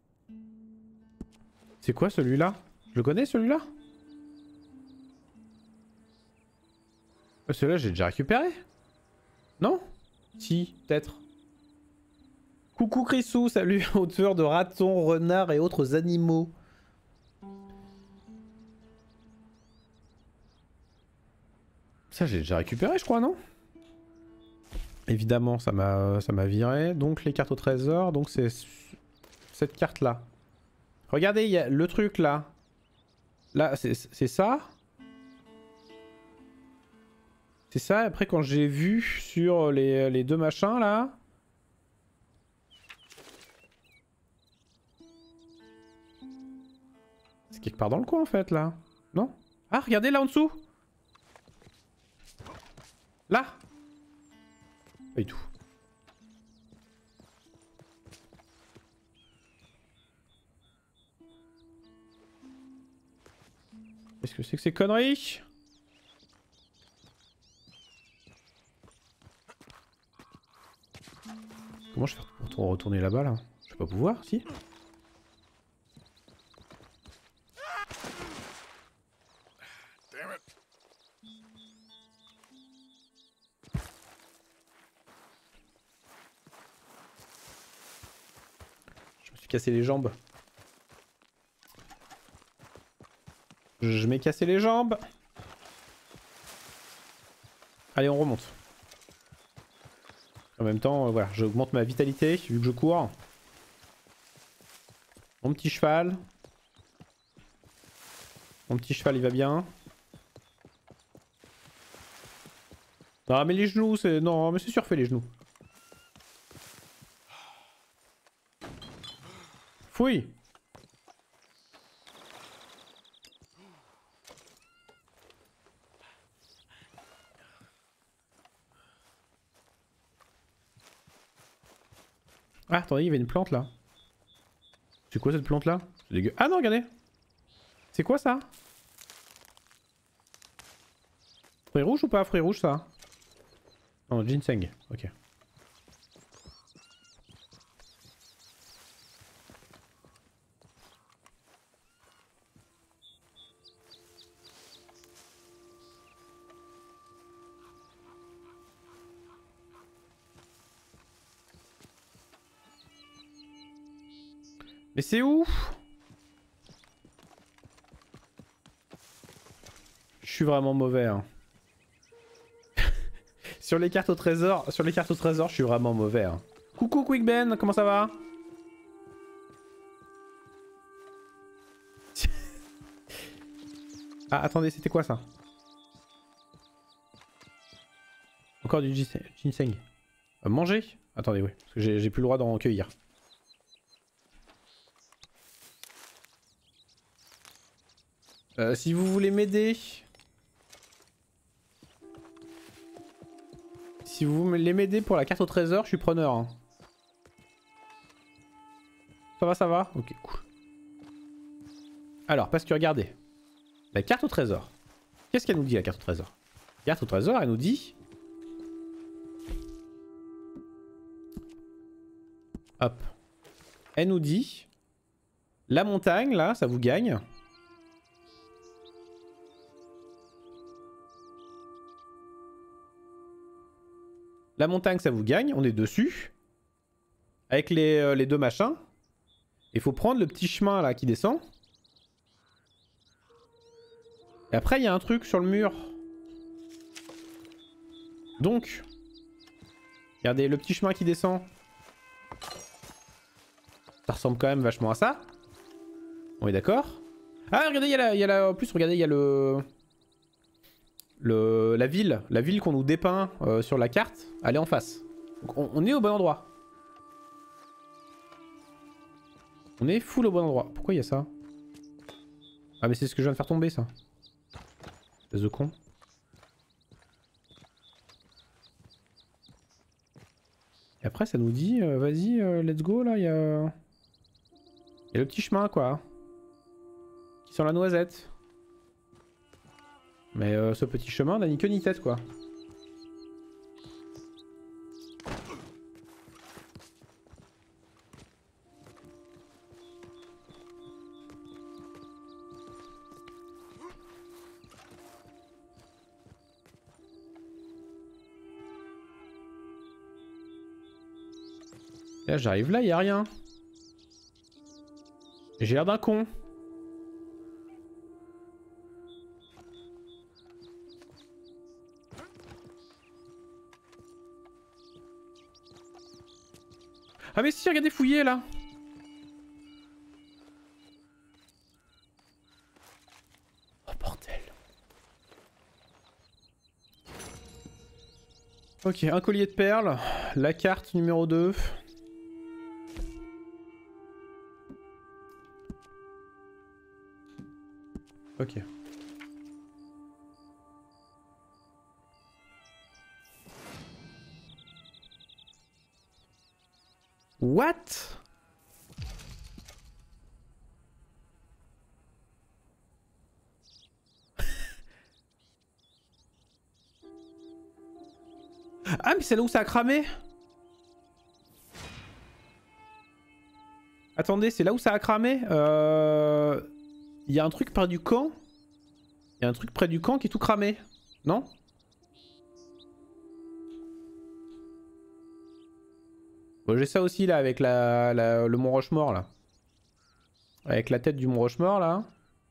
C'est quoi celui-là? Je le connais celui-là? Celui-là j'ai déjà récupéré? Non? Si, peut-être. Coucou Chrisou, salut aux tueurs de ratons, renards et autres animaux. Ça j'ai déjà récupéré je crois, non? Évidemment ça m'a viré. Donc les cartes au trésor, donc c'est cette carte là. Regardez, il y a le truc là. Là c'est ça. C'est ça, après quand j'ai vu sur les deux machins là. C'est quelque part dans le coin en fait là. Non? Ah regardez là en dessous. Là. Pas du tout. Qu'est-ce que c'est que ces conneries? Comment je fais pour retourner là-bas là? Je vais pas pouvoir, si? Je me suis cassé les jambes. Je m'ai cassé les jambes. Allez, on remonte. En même temps, voilà, j'augmente ma vitalité vu que je cours. Mon petit cheval. Mon petit cheval, il va bien. Ah mais les genoux, c'est... Non, mais c'est surfait les genoux. Fouille. Ah, attendez, il y avait une plante là. C'est quoi cette plante là? C'est dégueu. Ah non, regardez. C'est quoi ça? Fruit rouge ou pas? Fruit rouge ça? Non, ginseng. Ok. Mais c'est où? Je suis vraiment mauvais hein. Sur les cartes au trésor, je suis vraiment mauvais hein. Coucou Quick Ben, comment ça va? Ah attendez, c'était quoi ça? Encore du ginseng. Manger? Attendez, oui, parce que j'ai plus le droit d'en cueillir. Si vous voulez m'aider... Si vous voulez m'aider pour la carte au trésor, je suis preneur. Hein. Ça va, ça va? Ok, cool. Alors, parce que regardez. La carte au trésor. Qu'est-ce qu'elle nous dit la carte au trésor? Carte au trésor, elle nous dit. Hop. Elle nous dit. La montagne, là, ça vous gagne. La montagne, ça vous gagne. On est dessus. Avec les deux machins. Il faut prendre le petit chemin, là, qui descend. Et après, il y a un truc sur le mur. Donc, regardez, le petit chemin qui descend. Ça ressemble quand même vachement à ça. On est d'accord. Ah, regardez, il y a la... En plus, regardez, il y a la ville. La ville qu'on nous dépeint sur la carte. Elle est en face. Donc, on est au bon endroit. On est full au bon endroit. Pourquoi il y a ça? Ah, mais c'est ce que je viens de faire tomber, ça. Espèce de con. Et après, ça nous dit, vas-y, let's go, là, il y a le petit chemin, quoi. Qui sent la noisette. Mais ce petit chemin n'a ni queue ni tête, quoi. Là, j'arrive là, il n'y a rien. J'ai l'air d'un con. Ah mais si, regardez, fouiller là. Oh bordel. Ok, un collier de perles. La carte numéro 2. Ok. What? Ah mais c'est là où ça a cramé? Attendez, c'est là où ça a cramé? Il y a un truc près du camp. Il y a un truc près du camp qui est tout cramé. Non? Bon, j'ai ça aussi là avec le Mont Rochemort là. Avec la tête du Mont Rochemort là.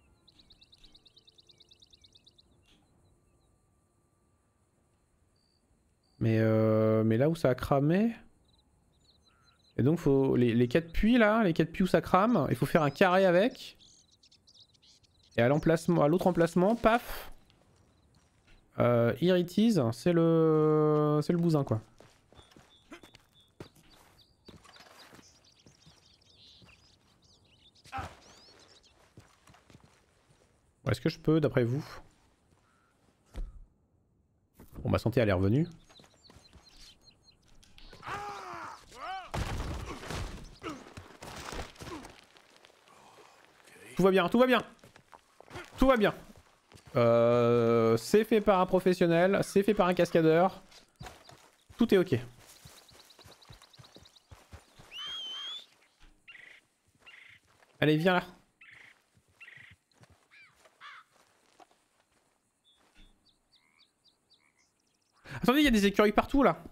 Mais là où ça a cramé. Et donc faut les 4 puits là, les 4 puits où ça crame, il faut faire un carré avec. Et à l'emplacement, à l'autre emplacement, paf. Here it is, c'est le bousin quoi. Est-ce que je peux d'après vous? Bon, ma santé elle est revenue. Tout va bien, tout va bien. Tout va bien. C'est fait par un professionnel, c'est fait par un cascadeur. Tout est ok. Allez, viens là. Attendez, il y a des écureuils partout là.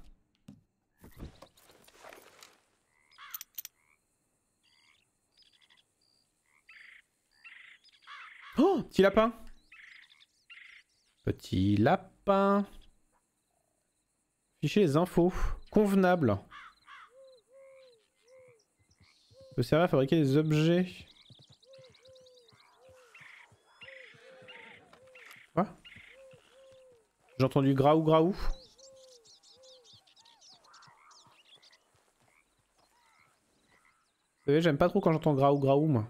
Oh, petit lapin. Petit lapin. Afficher les infos. Convenable. Peut servir à fabriquer des objets. Quoi? J'ai entendu graou graou. Vous savez, j'aime pas trop quand j'entends graou graou moi.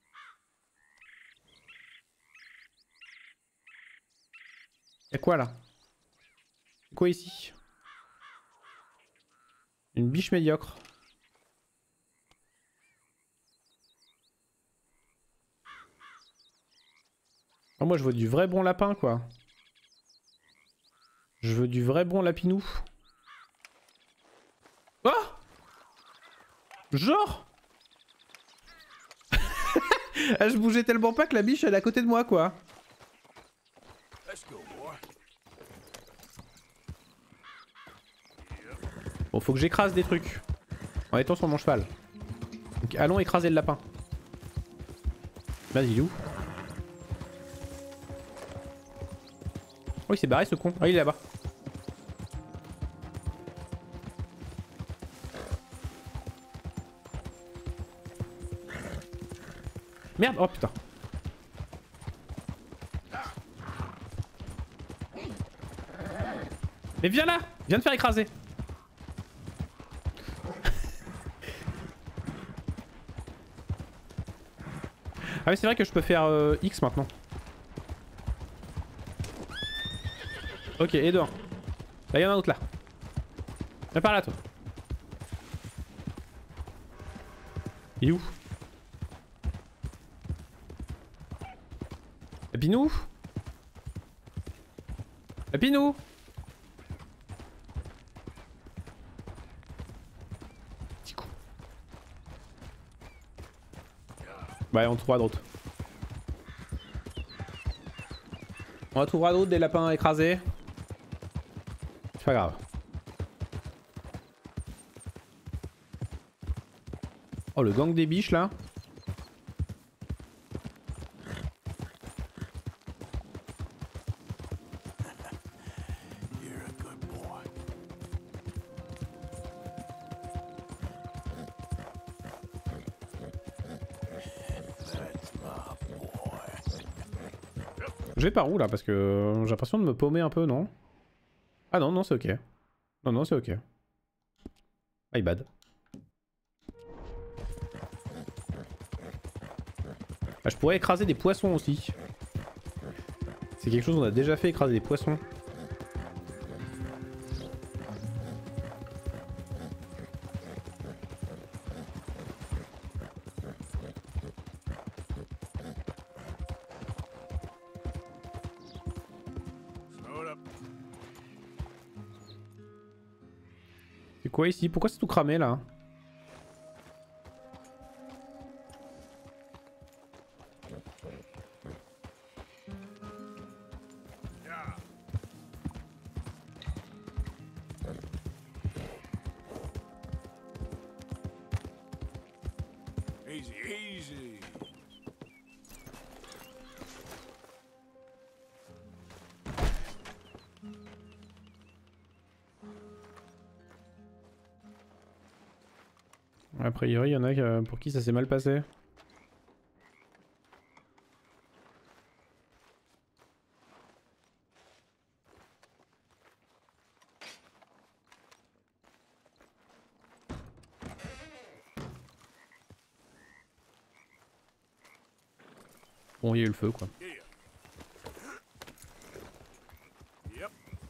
Y'a quoi là? Quoi ici? Une biche médiocre. Oh, moi je vois du vrai bon lapin quoi. Je veux du vrai bon lapinou. Oh! Genre ah, je bougeais tellement pas que la biche elle est à côté de moi quoi. Bon faut que j'écrase des trucs. En étant sur mon cheval. Donc allons écraser le lapin. Vas-y il est où? Oh il s'est barré ce con. Ah il est là-bas. Merde, oh putain. Mais viens là, viens te faire écraser. Ah oui c'est vrai que je peux faire X maintenant. Ok et dehors. Là y'en a un autre là. Viens par là toi. Il est où? Lapinou? Lapinou? Petit coup. Ouais on trouvera d'autres. On en trouvera d'autres des lapins écrasés. C'est pas grave. Oh le gang des biches là. Je vais par où là parce que j'ai l'impression de me paumer un peu non? Ah non non c'est ok. Non non c'est ok. My bad. Ah, je pourrais écraser des poissons aussi. C'est quelque chose qu'on a déjà fait, écraser des poissons. C'est quoi ici? Pourquoi c'est tout cramé là? Easy, easy. A priori, il y en a pour qui ça s'est mal passé. Bon, il y a eu le feu quoi. Yep.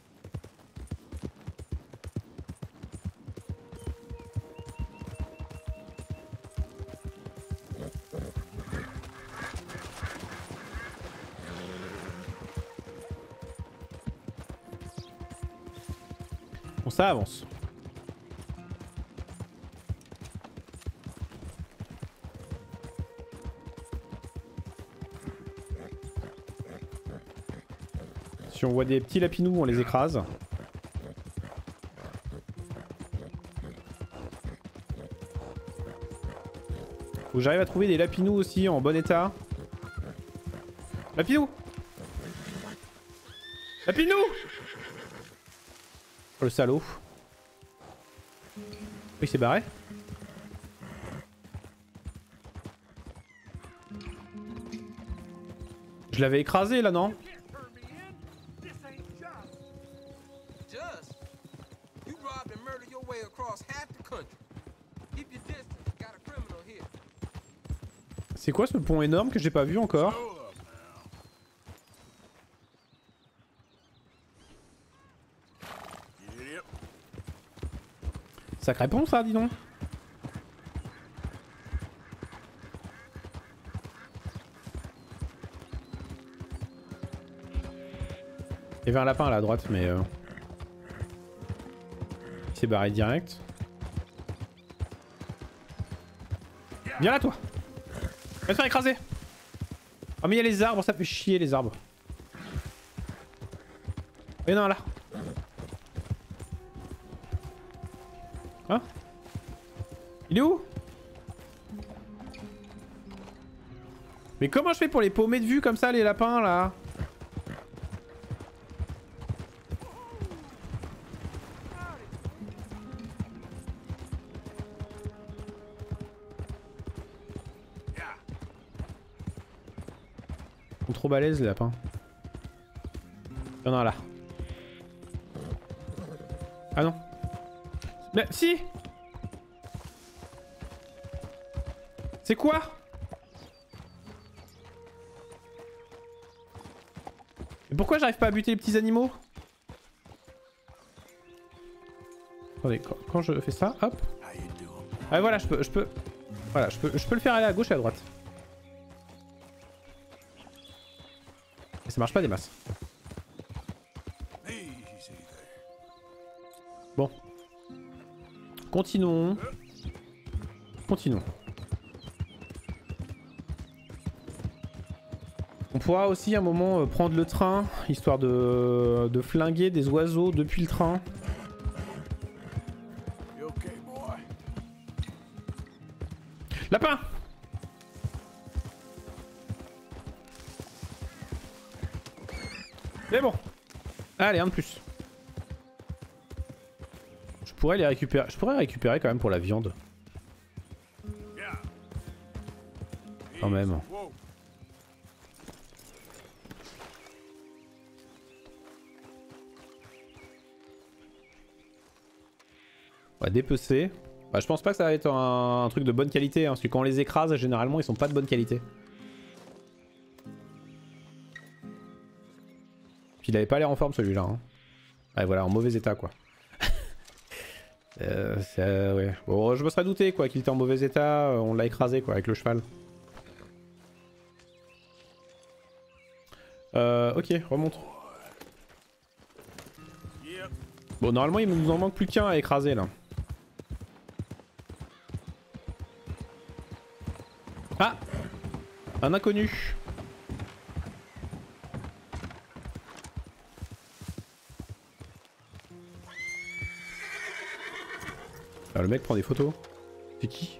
Bon, ça avance. Si on voit des petits lapinous, on les écrase. Faut que j'arrive à trouver des lapinous aussi en bon état. Lapinou! Lapinou! Oh, le salaud. Il s'est barré. Je l'avais écrasé là, non? C'est quoi ce pont énorme que j'ai pas vu encore? Sacré pont ça, dis donc. Il y avait un lapin là à droite, mais s'est barré direct. Viens là toi. Va te faire écraser. Oh mais il y a les arbres, ça fait chier les arbres. Mais non là. Hein? Il est où? Mais comment je fais pour les paumer de vue comme ça les lapins là? Ils sont trop balèzes les lapins. Il y en a un là. Ah non. Mais si! C'est quoi? Mais pourquoi j'arrive pas à buter les petits animaux? Attendez, quand je fais ça, hop. Ah voilà, je peux. Voilà, je peux le faire aller à gauche et à droite. Et ça marche pas des masses. Bon. Continuons. Continuons. On pourra aussi à un moment prendre le train, histoire de flinguer des oiseaux depuis le train. Lapin! Mais bon. Allez, un de plus. Je pourrais les récupérer. Je pourrais récupérer quand même pour la viande. Quand même. On va dépecer. Bah, je pense pas que ça va être un truc de bonne qualité, hein, parce que quand on les écrase, généralement ils sont pas de bonne qualité. Puis il avait pas l'air en forme celui-là. Hein. Ouais, voilà, en mauvais état quoi. Ouais. Bon, je me serais douté quoi qu'il était en mauvais état, on l'a écrasé quoi avec le cheval. Ok, remonte. Bon, normalement il nous en manque plus qu'un à écraser là. Ah! Un inconnu. Ah, le mec prend des photos. C'est qui?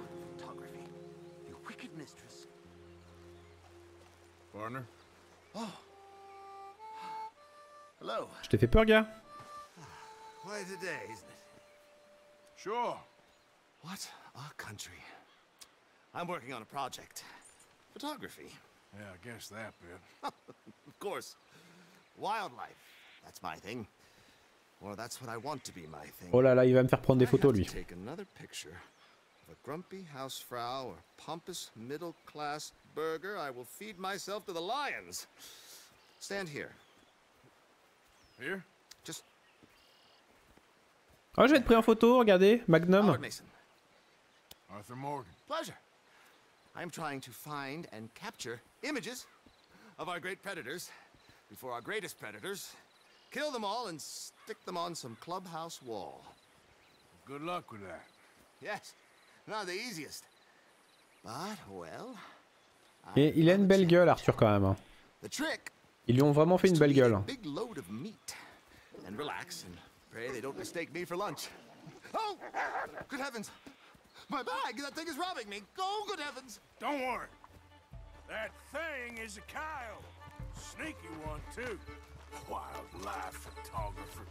Je t'ai fait peur, gars? Quite a day, isn't it? Sure. What a country. I'm working on a project. Photography. Yeah, I guess that bit. Of course. Wildlife. That's my thing. Or that's what I want to be my thing. Oh là là, il va me faire prendre des photos, lui. Take another picture of a grumpy housefrau or pompous middle-class burger. I will feed myself to the lions. Stand here. Here? Just. Oh, je vais être pris en photo, regardez, Magnum. Howard Mason. Arthur Morgan. Pleasure. I'm trying to find and capture images of our great predators before our greatest predators kill them all and stick them on some clubhouse wall. Good luck with that. Yes, not the easiest. But, well... Et il a une belle gueule, Arthur, quand même. The trick Ils lui ont vraiment fait une belle gueule. big load of meat and relax and pray they don't mistake me for lunch. Oh! Good heavens! My bag! That thing is robbing me! Oh, good heavens! Don't worry. That thing is a coyote. Sneaky one, too. Wildlife photographer.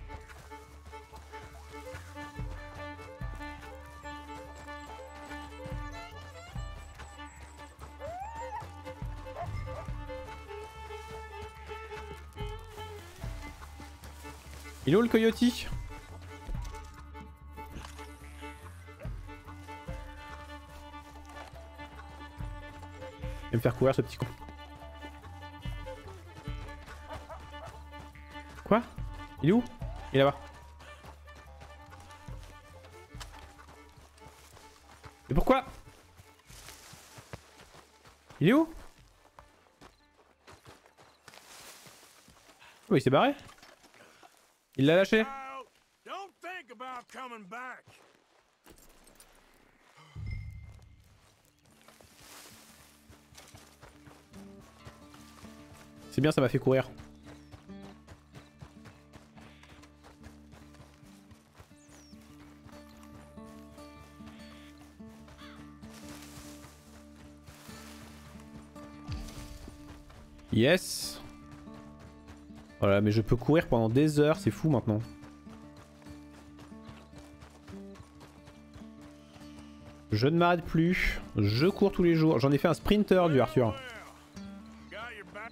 Il est où le coyote? Il va me faire courir ce petit con. Quoi? Il est où? Il est là-bas. Mais pourquoi? Il est où? Oh, il s'est barré? Il l'a lâché? Don't think about back. C'est bien, ça m'a fait courir. Yes. Voilà, mais je peux courir pendant des heures, c'est fou maintenant. Je ne m'arrête plus, je cours tous les jours. J'en ai fait un sprinter du Arthur. Got your back.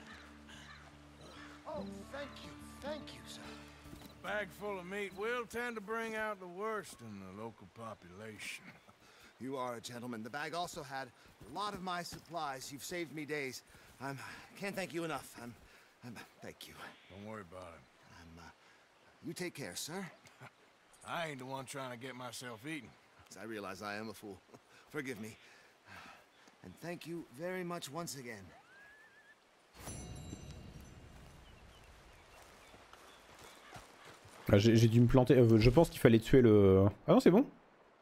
Oh, thank you, sir. Bag full of meat will tend to bring out the worst in the local population. You are a gentleman. The bag also had a lot of my supplies. You've saved me days. Can't thank you enough. Thank you. Don't worry about it. You take care, sir. I ain't the one trying to get myself eaten. I realize I am a fool. Forgive me. And thank you very much once again. Ah, j'ai dû me planter. Je pense qu'il fallait tuer le... Ah non, c'est bon.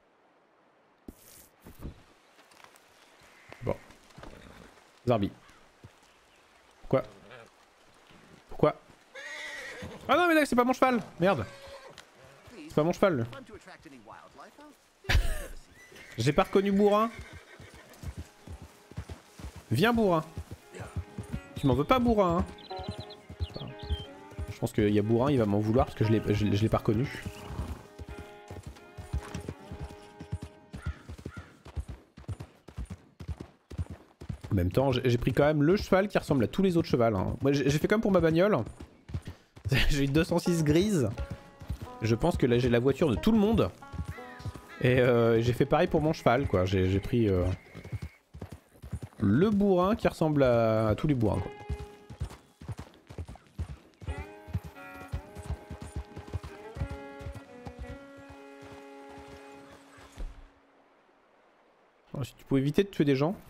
Bon. Zarbi. Pourquoi? Pourquoi? Ah non mais là c'est pas mon cheval. Merde. C'est pas mon cheval. J'ai pas reconnu Bourrin. Viens Bourrin. Tu m'en veux pas Bourrin hein? Je pense qu'il y a Bourrin, il va m'en vouloir parce que je l'ai pas reconnu. En même temps, j'ai pris quand même le cheval qui ressemble à tous les autres chevals. Hein. Moi, j'ai fait comme pour ma bagnole. J'ai une 206 grise. Je pense que là, j'ai la voiture de tout le monde. Et j'ai fait pareil pour mon cheval, quoi. J'ai pris le bourrin qui ressemble à tous les bourrins, quoi. Alors, si tu pouvais éviter de tuer des gens.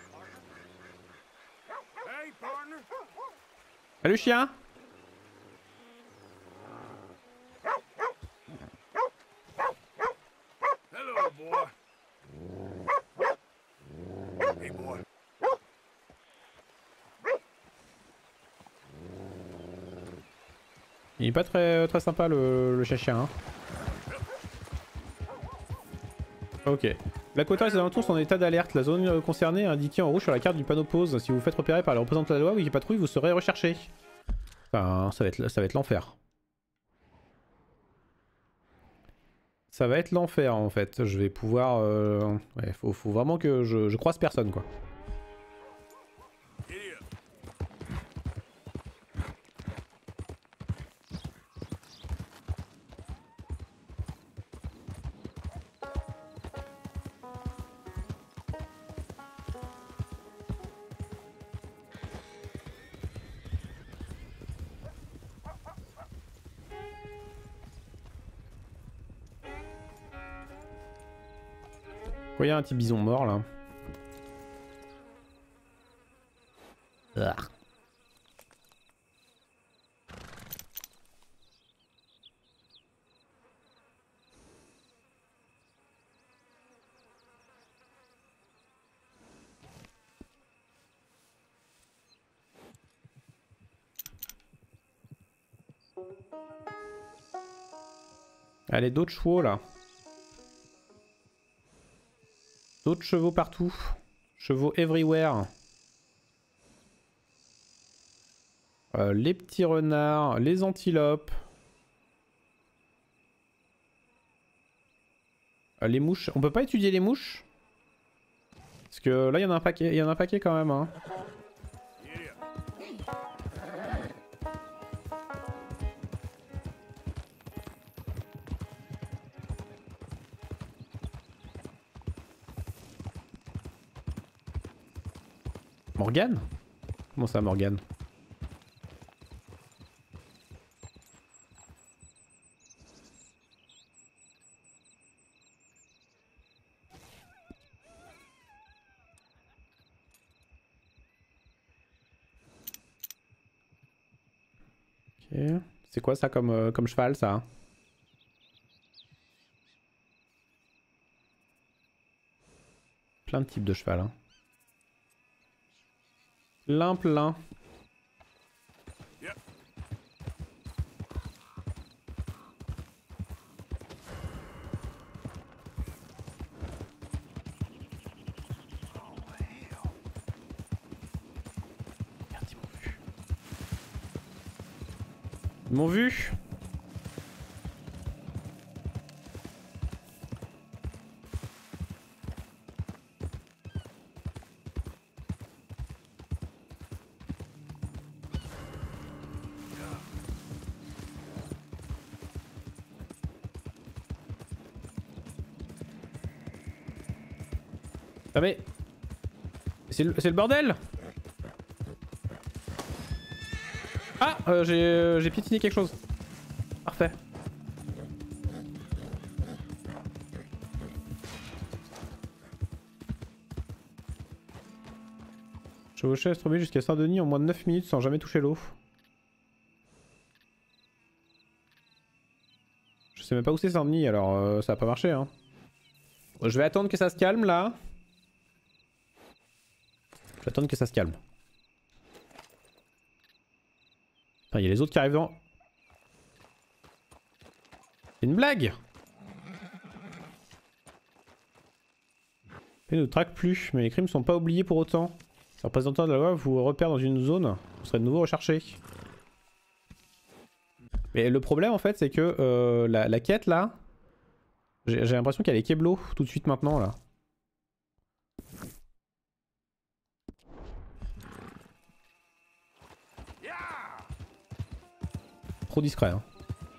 Salut chien. Hello, boy. Hey, boy. Il est pas très sympa le chien. Hein. Ok. La Côte et ses alentours sont en état d'alerte. La zone concernée est indiquée en rouge sur la carte du panneau pause. Si vous vous faites repérer par les représentants de la loi ou qui patrouillent, vous serez recherché. Enfin, ça va être l'enfer. Ça va être l'enfer en fait. Je vais pouvoir... Ouais, faut vraiment que je croise personne quoi. Il y a un petit bison mort là. Ah. Allez, d'autres chevaux là. D'autres chevaux partout. Chevaux everywhere. Les petits renards, les antilopes. Les mouches. On peut pas étudier les mouches? Parce que là il y en a un paquet, il y en a un paquet quand même. Hein. Morgane? Comment ça, Morgane? Ok. C'est quoi ça comme cheval, ça? Plein de types de cheval. Hein. Plein. Ils m'ont vu. Ah mais... C'est le bordel. Ah j'ai piétiné quelque chose. Parfait. Chevaucher Astrobie jusqu'à Saint-Denis en moins de 9 minutes sans jamais toucher l'eau. Je sais même pas où c'est Saint-Denis alors ça va pas marcher hein. Je vais attendre que ça se calme là. Je vais attendre que ça se calme. Il y a les autres qui arrivent devant. C'est une blague. Ils ne nous traquent plus, mais les crimes sont pas oubliés pour autant. Si le représentant de la loi vous repère dans une zone, vous serez de nouveau recherché. Mais le problème en fait c'est que la quête là, j'ai l'impression qu'elle est keblo tout de suite maintenant là. Trop discret hein.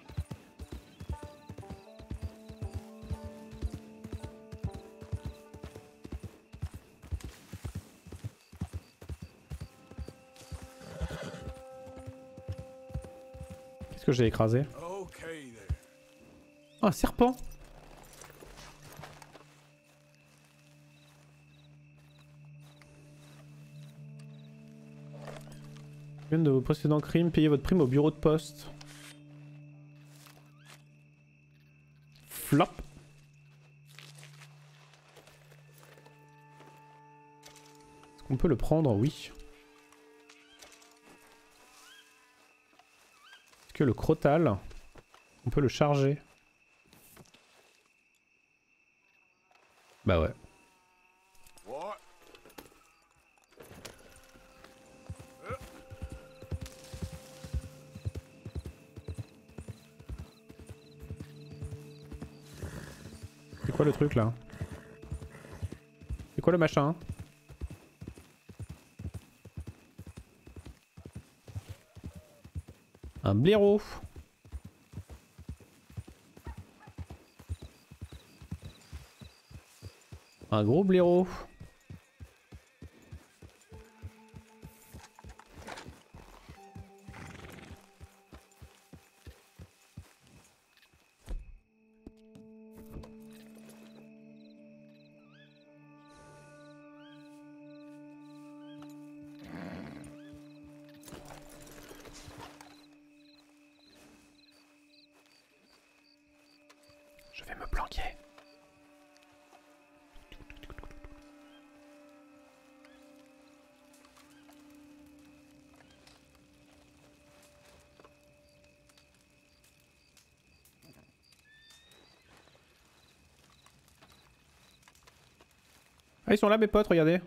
Qu'est-ce que j'ai écrasé? Oh, un serpent. Viens de vos précédents crimes, payez votre prime au bureau de poste. Flop. Est-ce qu'on peut le prendre? Oui. Est-ce que le crotal, on peut le charger? Bah ouais. C'est quoi le truc là? C'est quoi le machin? Un blaireau. Un gros blaireau. Je vais me planquer. Ah, ils sont là mes potes, regardez.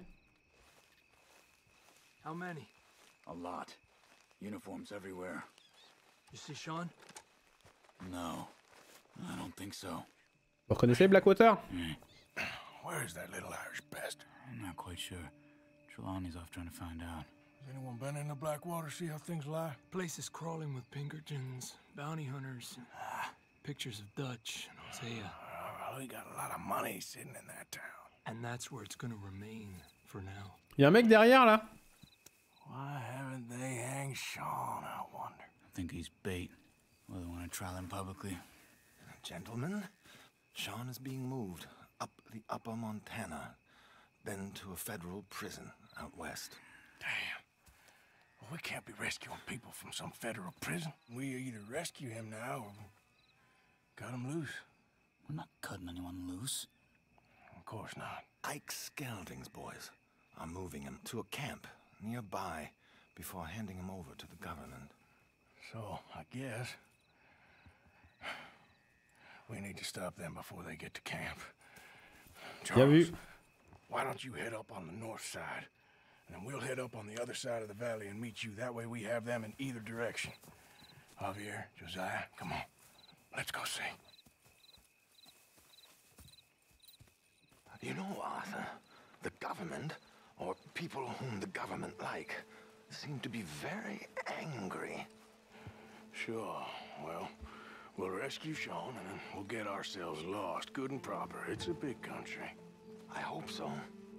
How many? A lot. Uniforms everywhere. You see Sean? No, I don't think so. Vous reconnaissez Blackwater? Where's that little Irish bastard? I'm not quite sure. Trelawney's off trying to find out. Has anyone been in the Blackwater, see how things lie? Place is crawling with Pinkertons, bounty hunters, pictures of Dutch and Hosea. Well, he got a lot of money sitting in that town. And that's where it's gonna remain for now. Il y a un mec derrière là. Why haven't they hanged Sean, I wonder? I think he's bait. Well, they want to trial him publicly. Gentlemen, Sean is being moved up the upper Montana, then to a federal prison out west. Damn. Well, we can't be rescuing people from some federal prison. We either rescue him now or cut him loose. We're not cutting anyone loose. Of course not. Ike Skelding's boys are moving him to a camp nearby before handing him over to the government. So, I guess we need to stop them before they get to camp. Bien vu. Charles, why don't you head up on the north side, and then we'll head up on the other side of the valley and meet you. That way we have them in either direction. Javier, Josiah, come on. Let's go see. You know, Arthur, the government, or people whom the government like, seem to be very angry. Sure. Well, we'll rescue Sean, and then we'll get ourselves lost, good and proper. It's a big country. I hope so.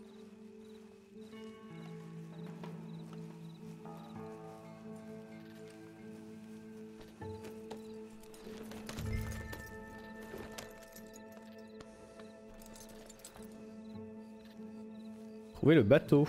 Trouver le bateau.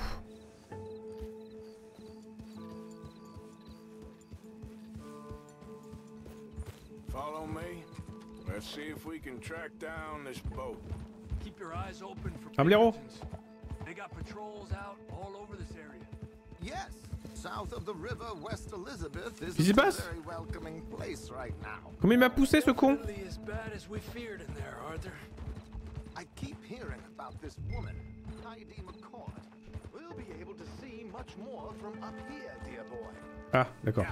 Follow me. Let's see if we can track down this boat. Keep your eyes open for Un blaireau. pigeons. They got patrols out all over this area. Yes, south of the river, West Elizabeth is Qu'est-ce qui se passe? a very welcoming place right now. Comment il m'a poussé ce con? Definitely as bad as we feared in there, Arthur. I keep hearing about this woman, Heidi McCord. We'll be able to see much more from up here, dear boy. Ah, d'accord.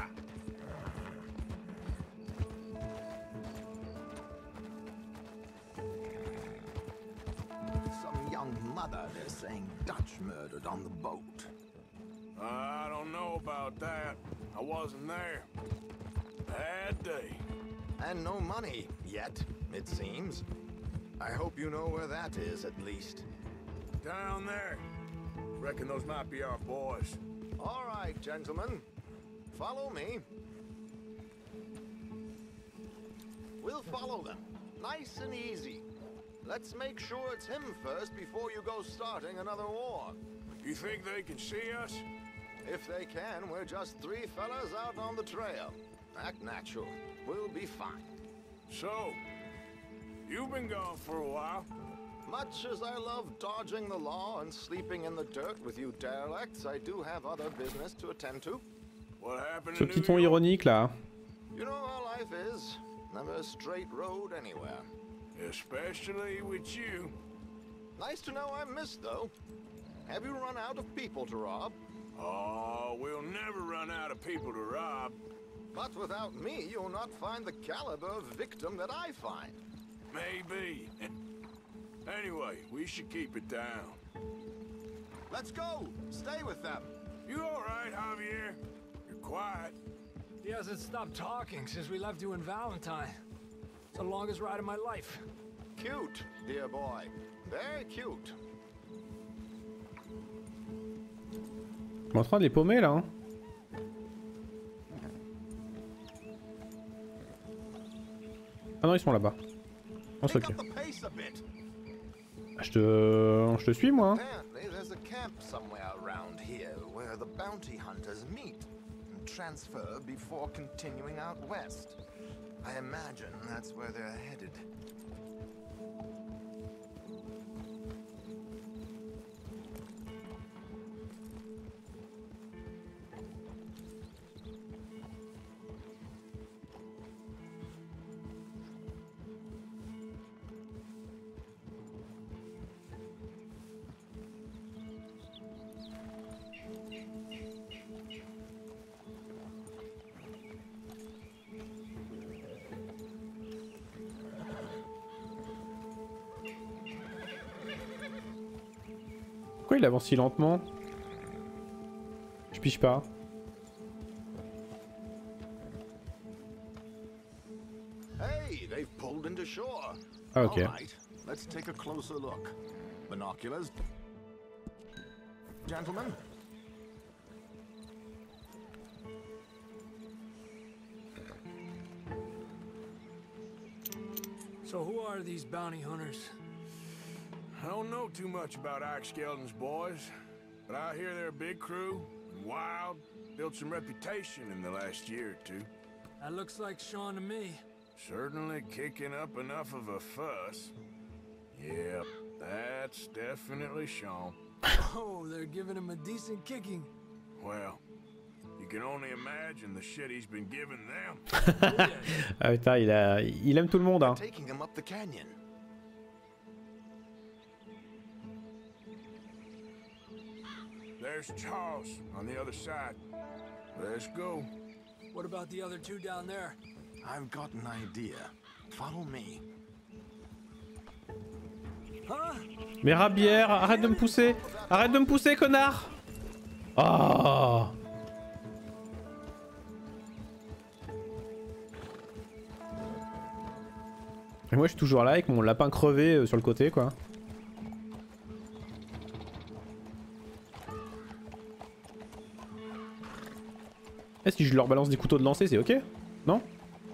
Some young mother, they're saying, Dutch murdered on the boat. I don't know about that. I wasn't there. Bad day. And no money yet, it seems. I hope you know where that is, at least. Down there. Reckon those might be our boys. All right, gentlemen. Follow me. We'll follow them. Nice and easy. Let's make sure it's him first before you go starting another war. You think they can see us? If they can, we're just three fellas out on the trail. Act natural. We'll be fine. So, you've been gone for a while. Much as I love dodging the law and sleeping in the dirt with you derelicts, I do have other business to attend to. What happened Ce in petit New ton York? ironique là. You know how life is. Never a straight road anywhere. Especially with you. Nice to know I'm missed, though. Have you run out of people to rob? Oh, we'll never run out of people to rob. But without me, you'll not find the caliber of victim that I find. Maybe. Anyway, we should keep it down. Let's go! Stay with them! You all right, Javier? You're quiet. He hasn't stopped talking since we left you in Valentine. It's the longest ride of my life. Cute, dear boy. Very cute. Je suis en train de les paumer là. Hein. Ah non, ils sont là-bas. On se Pick ok. up the pace a bit. Ah, je te suis moi. Hein. Apparently, there's a camp somewhere around here where the bounty hunters meet and transfer before continuing out west. I imagine that's where they're headed. Pourquoi il avance si lentement? Je pige pas. Hey, they've pulled into shore. Ah, ok. All right, let's take a closer look. Binoculars. Gentlemen. So who are these bounty hunters? I don't know too much about Ike Skelding's boys, but I hear they're a big crew, and wild, built some reputation in the last year or two. That looks like Sean to me. Certainly kicking up enough of a fuss. Yep, that That's definitely shown. Oh, they're giving him a decent kicking. Well, you can only imagine the shit he's been giving them. Ah putain, il aime tout le monde, hein. Taking him up the canyon. There's Charles on the other side. Let's go. What about the other two down there? I've got an idea. Follow me. Huh? Mais Rabière, arrête de me pousser! Arrête de me pousser, connard! Oh! Et moi je suis toujours là avec mon lapin crevé sur le côté quoi. Est-ce que je leur balance des couteaux de lancer, c'est ok? Non?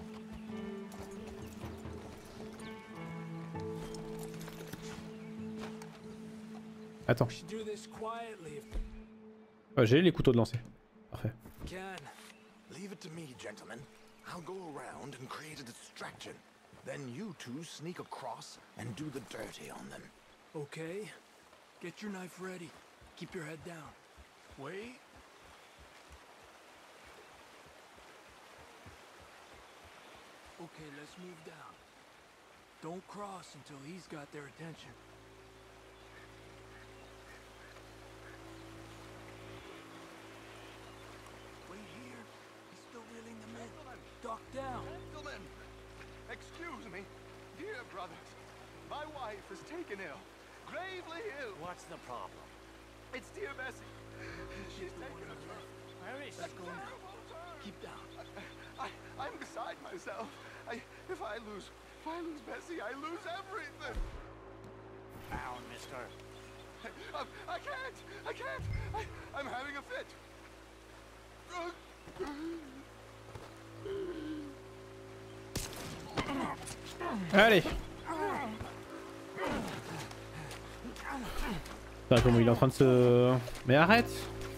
Attends. J'ai les couteaux de lancer. Parfait. Leave it to me, gentlemen. I'll go around and create a distraction. Then you two sneak across and do the dirty on them. Okay. Get your knife ready. Keep your head down. Wait. Okay, let's move down. Don't cross until he's got their attention. Wait here. He's still reeling them in. Duck down. Gentlemen, excuse me. Dear brothers, my wife is taken ill. Gravely ill. What's the problem? It's dear Bessie. She's taken a turn. Where is Let's she? go now. Keep down. I'm beside myself. If I lose Bessie, I lose everything. Down, mister. I can't. I'm having a fit. Allez! Putain, comment il est en train de se... Mais arrête!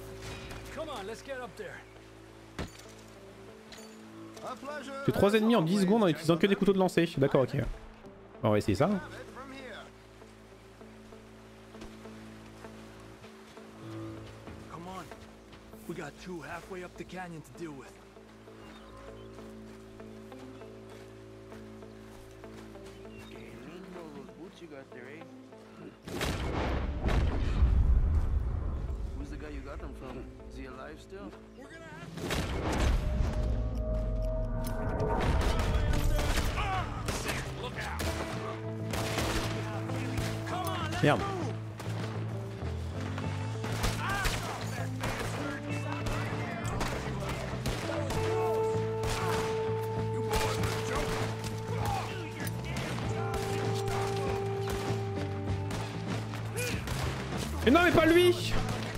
J'ai 3 ennemis en 10 secondes en utilisant que des couteaux de lancer. D'accord, ok. On va essayer ça. Come on. We got two halfway up the canyon to deal with. You got there, eh? Who's the guy you got them from? Is he alive still? We're gonna have Look out! Merde. Mais non, mais pas lui!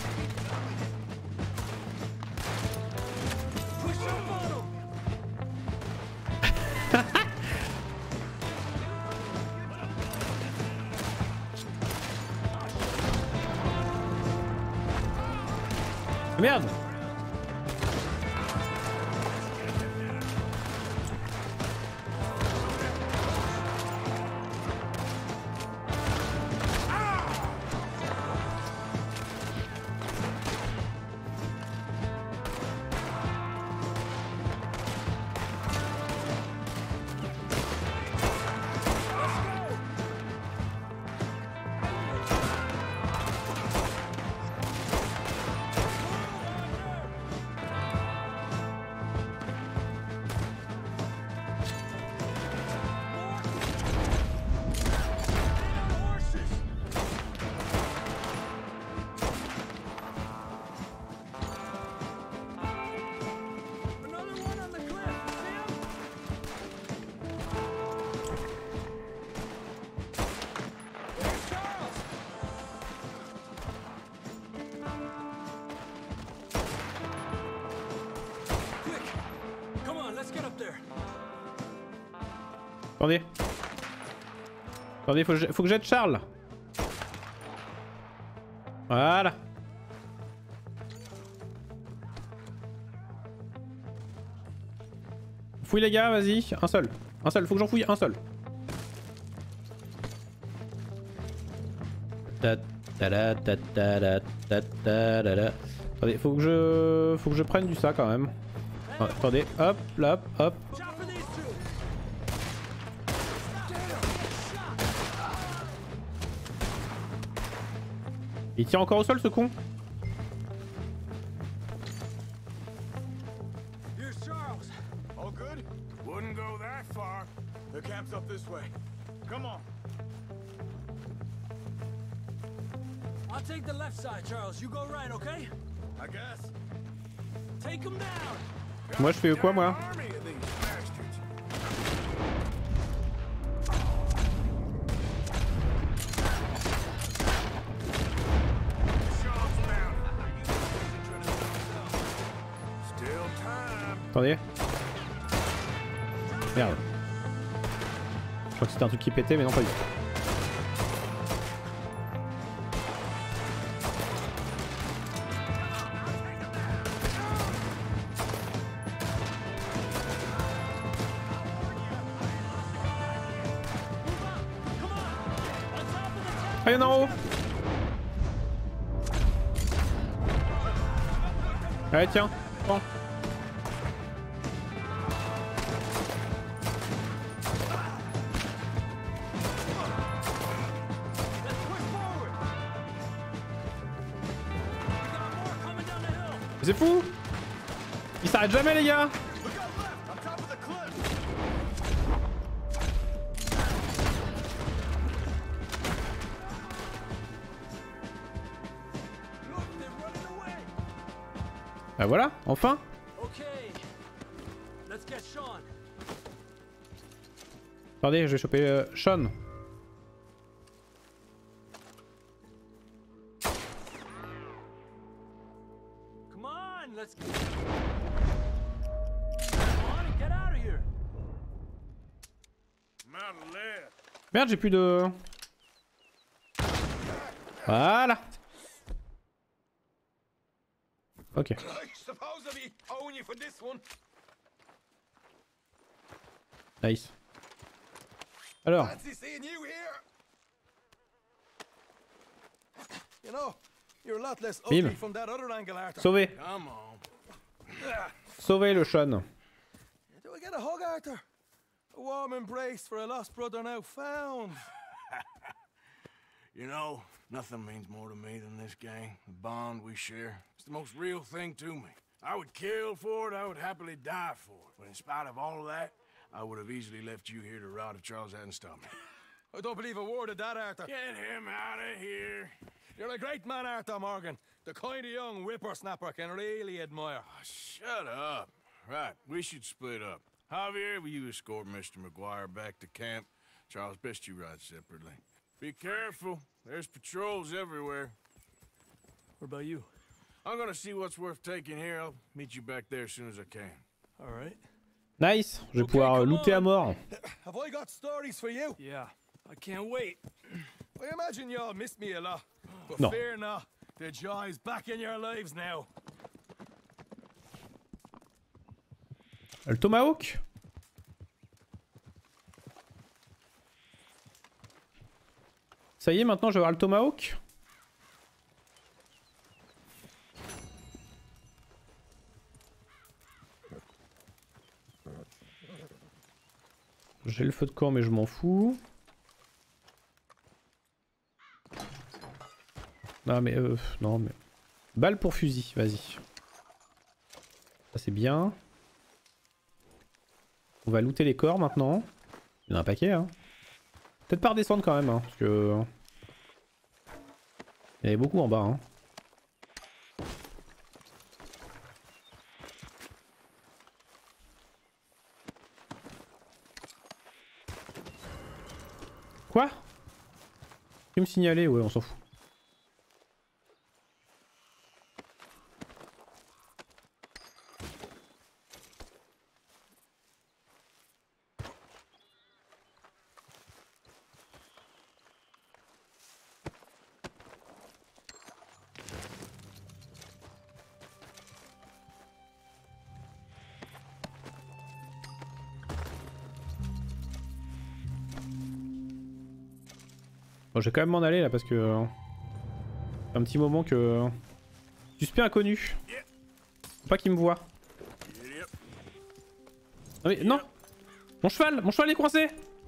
Merde! Attendez. Attendez, faut que j'aide Charles. Voilà. Fouille les gars, vas-y. Un seul. Un seul, faut que j'en fouille un seul. Attendez, faut que je prenne du ça quand même. Oh, attendez, hop, là, hop. Il tient encore au sol ce con. Here's Charles. All good? Wouldn't go that far. The camp's up this way. Come on. I'll take the left side, Charles. You go right, okay? I guess. Take him down. Moi je fais quoi moi? Army of these bastards. Still time. Attendez. Merde. Je crois que c'était un truc qui pétait mais non pas du tout. Ah, y'en a en haut. Allez tiens, prends. C'est fou. Il s'arrête jamais les gars. Bah voilà, enfin. Attendez, je vais choper Sean. Merde, j'ai plus de... Voilà. Ok. Nice. Alors. Bim. Sauvé. Sauvé le Sean. Do I get a hug, Arthur? A warm embrace for a lost brother now found. You know, nothing means more to me than this gang, the bond we share. It's the most real thing to me. I would kill for it, I would happily die for it. But in spite of all of that, I would have easily left you here to rot if Charles hadn't stopped me. I don't believe a word of that, Arthur. Get him out of here. You're a great man, Arthur Morgan. The kind of young whippersnapper can really admire. Oh, shut up. Right, we should split up. Javier, will you escort Mr. McGuire back to camp? Charles, best you ride separately. Be careful. There's patrols everywhere. What about you? I'm gonna see what's worth taking here. I'll meet you back there as soon as I can. All right. Nice. Je vais pouvoir looter à mort. Have I got stories for you? Yeah. I can't wait. I imagine y'all missed me a lot. But No. fear not. The joy's back in your lives now. Le tomahawk. Ça y est, maintenant je vais avoir le tomahawk. J'ai le feu de camp mais je m'en fous. Non mais non mais... Balle pour fusil, vas-y. Ça c'est bien. On va looter les corps maintenant. Il y en a un paquet hein. Peut-être pas redescendre quand même hein, parce que... Il y avait beaucoup en bas hein. Quoi? Tu me signaler? Ouais, on s'en fout. Bon, je vais quand même m'en aller là parce que Un petit moment que... Suspect inconnu. Faut pas qu'il me voit. Non mais non. Mon cheval est coincé.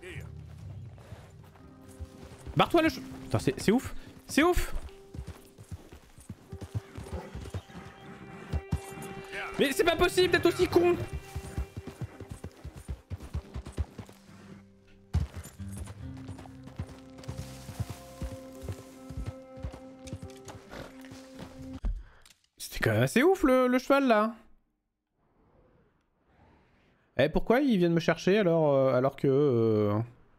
Barre-toi le cheval. Putain c'est ouf. C'est ouf. Mais c'est pas possible d'être aussi con. C'était quand même assez ouf le cheval là. Eh pourquoi ils viennent me chercher alors que...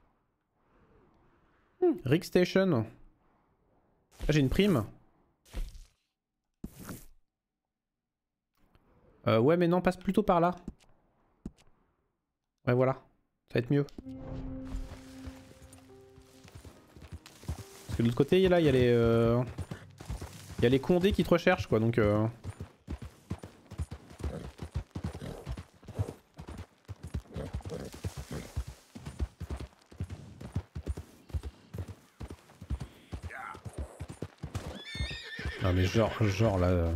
Rig Station. Ah, j'ai une prime. Ouais mais non, passe plutôt par là. Ouais voilà, ça va être mieux. Parce que de l'autre côté là il y a les... Il y a les condés qui te recherchent quoi donc... Non mais genre là...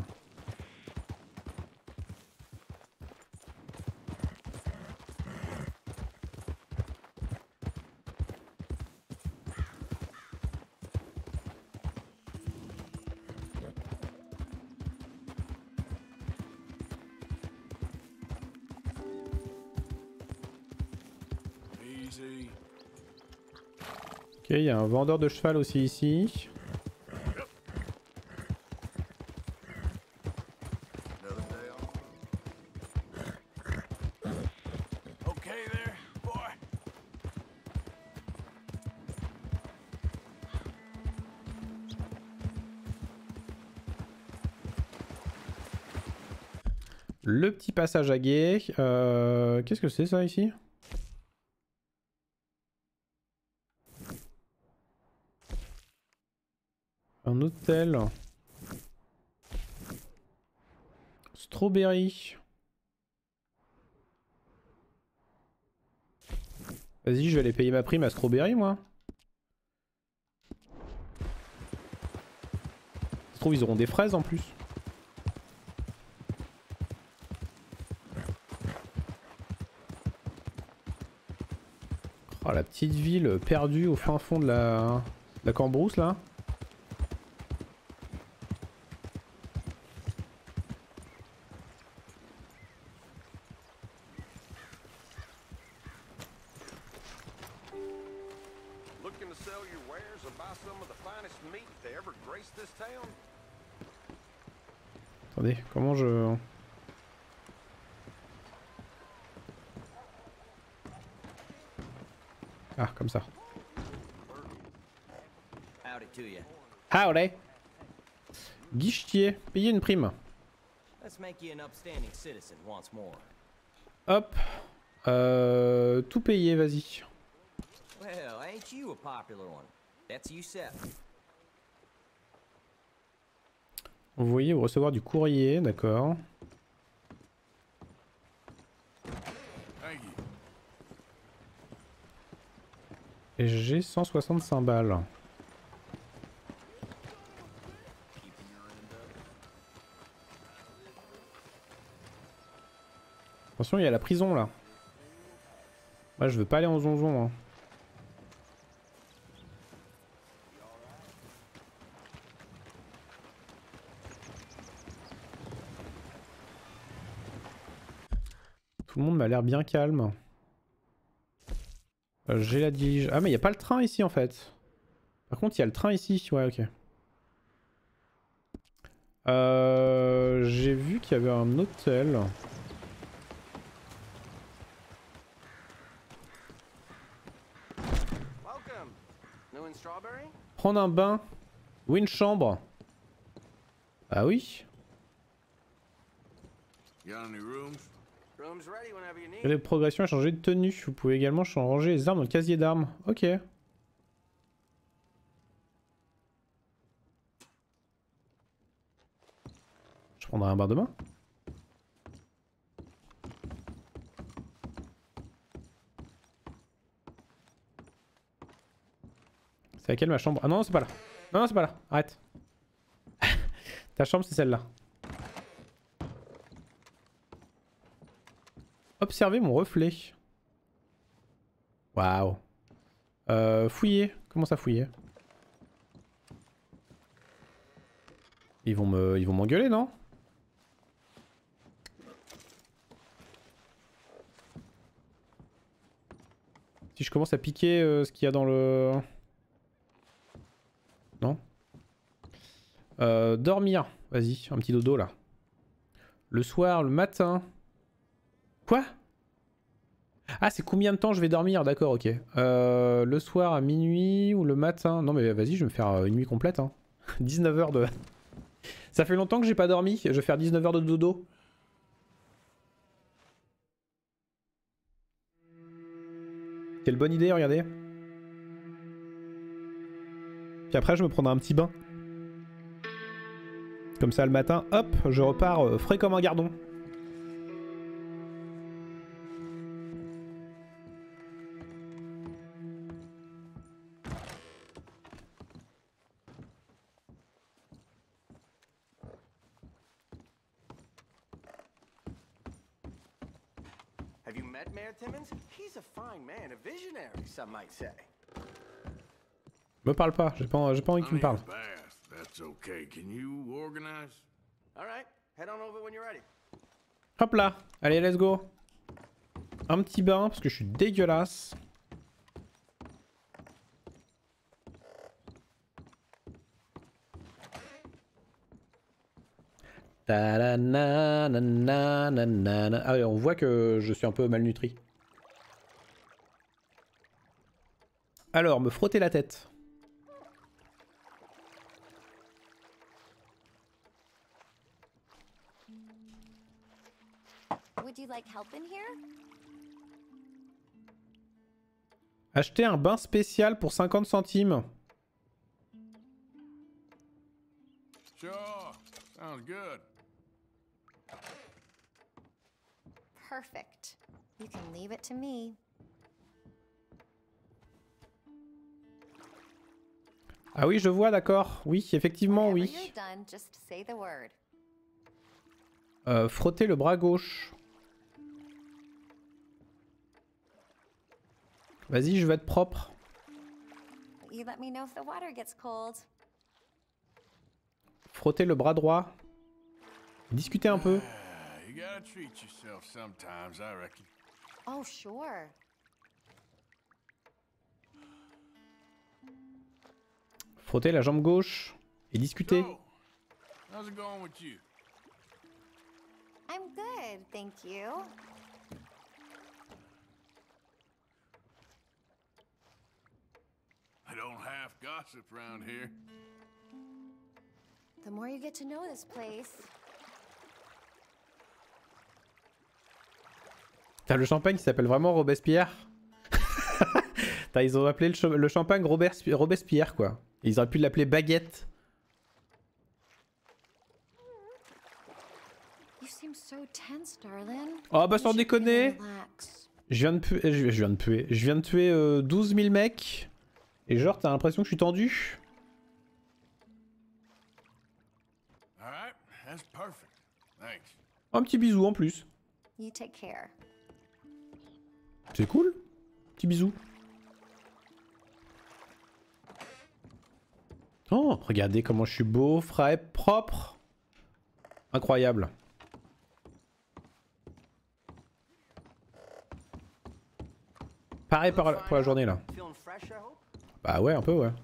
Ok, il y a un vendeur de cheval aussi ici. Le petit passage à guet. Qu'est-ce que c'est ça ici? Un hôtel. Strawberry. Vas-y, je vais aller payer ma prime à Strawberry, moi. Ça se trouve, ils auront des fraises en plus. Oh, la petite ville perdue au fin fond de la Cambrousse, là. Attendez, comment je... Ah, comme ça. Howdy. Guichetier, payer une prime. Hop. Tout payer, vas-y. Envoyer ou recevoir du courrier, d'accord. Et j'ai 165 balles. Attention, il y a la prison là. Moi, je veux pas aller en zonzon. Hein. Tout le monde m'a l'air bien calme. J'ai la diligence. Ah mais il n'y a pas le train ici en fait. Par contre il y a le train ici. Ouais ok. J'ai vu qu'il y avait un hôtel. Prendre un bain. Ou une chambre. Ah oui. Les progressions à changer de tenue. Vous pouvez également changer les armes dans le casier d'armes. Ok. Je prendrai un bain demain. C'est laquelle ma chambre? Ah non, c'est pas là. Non, c'est pas là. Arrête. Ta chambre, c'est celle-là. Observez mon reflet. Waouh. Fouiller. Comment ça fouiller? Ils vont m'engueuler, non? Si je commence à piquer ce qu'il y a dans le... Non? Dormir. Vas-y, un petit dodo là. Le soir, le matin. Quoi? Ah, c'est combien de temps je vais dormir? D'accord, ok. Le soir à minuit ou le matin? Non mais vas-y, je vais me faire une nuit complète. Hein. 19 heures de... Ça fait longtemps que j'ai pas dormi. Je vais faire 19 heures de dodo. Quelle bonne idée, regardez. Puis après, je me prendrai un petit bain. Comme ça, le matin, hop, je repars frais comme un gardon. Have you met Mayor Timmons? He's a fine man, a visionary, some might say. Me parle pas, j'ai pas envie qu'il me parle. That's okay. Can you organize? All right, head on over when you're ready. Hop là, allez, let's go. Un petit bain parce que je suis dégueulasse. Ah ouais, on voit que je suis un peu malnutri. Alors, me frotter la tête. Would you like help in here? Acheter un bain spécial pour 50 centimes. Sure, sounds good. Perfect. You can leave it to me. Ah oui, je vois, d'accord. Oui, effectivement, oui. You're done, just say the word. Frotter le bras gauche. Vas-y, je veux être propre. You let me know if the water gets cold. Frotter le bras droit. Discuter un peu. You gotta treat yourself sometimes, I reckon. Oh, sure. Frotter la jambe gauche. Et discuter. So, how's it going with you? I'm good, thank you. I don't half gossip around here. The more you get to know this place. T'as le champagne qui s'appelle vraiment Robespierre. Ils ont appelé le champagne Robespierre, quoi. Ils auraient pu l'appeler Baguette. You seem so tense, darling. Oh bah sans déconner. Je viens de tuer 12 000 mecs. Et genre t'as l'impression que je suis tendu. Alright, that's perfect. Thanks. Un petit bisou en plus. You take care. C'est cool. Petit bisou. Oh, regardez comment je suis beau, frais, propre. Incroyable. Pareil pour la journée là. Bah ouais, un peu ouais.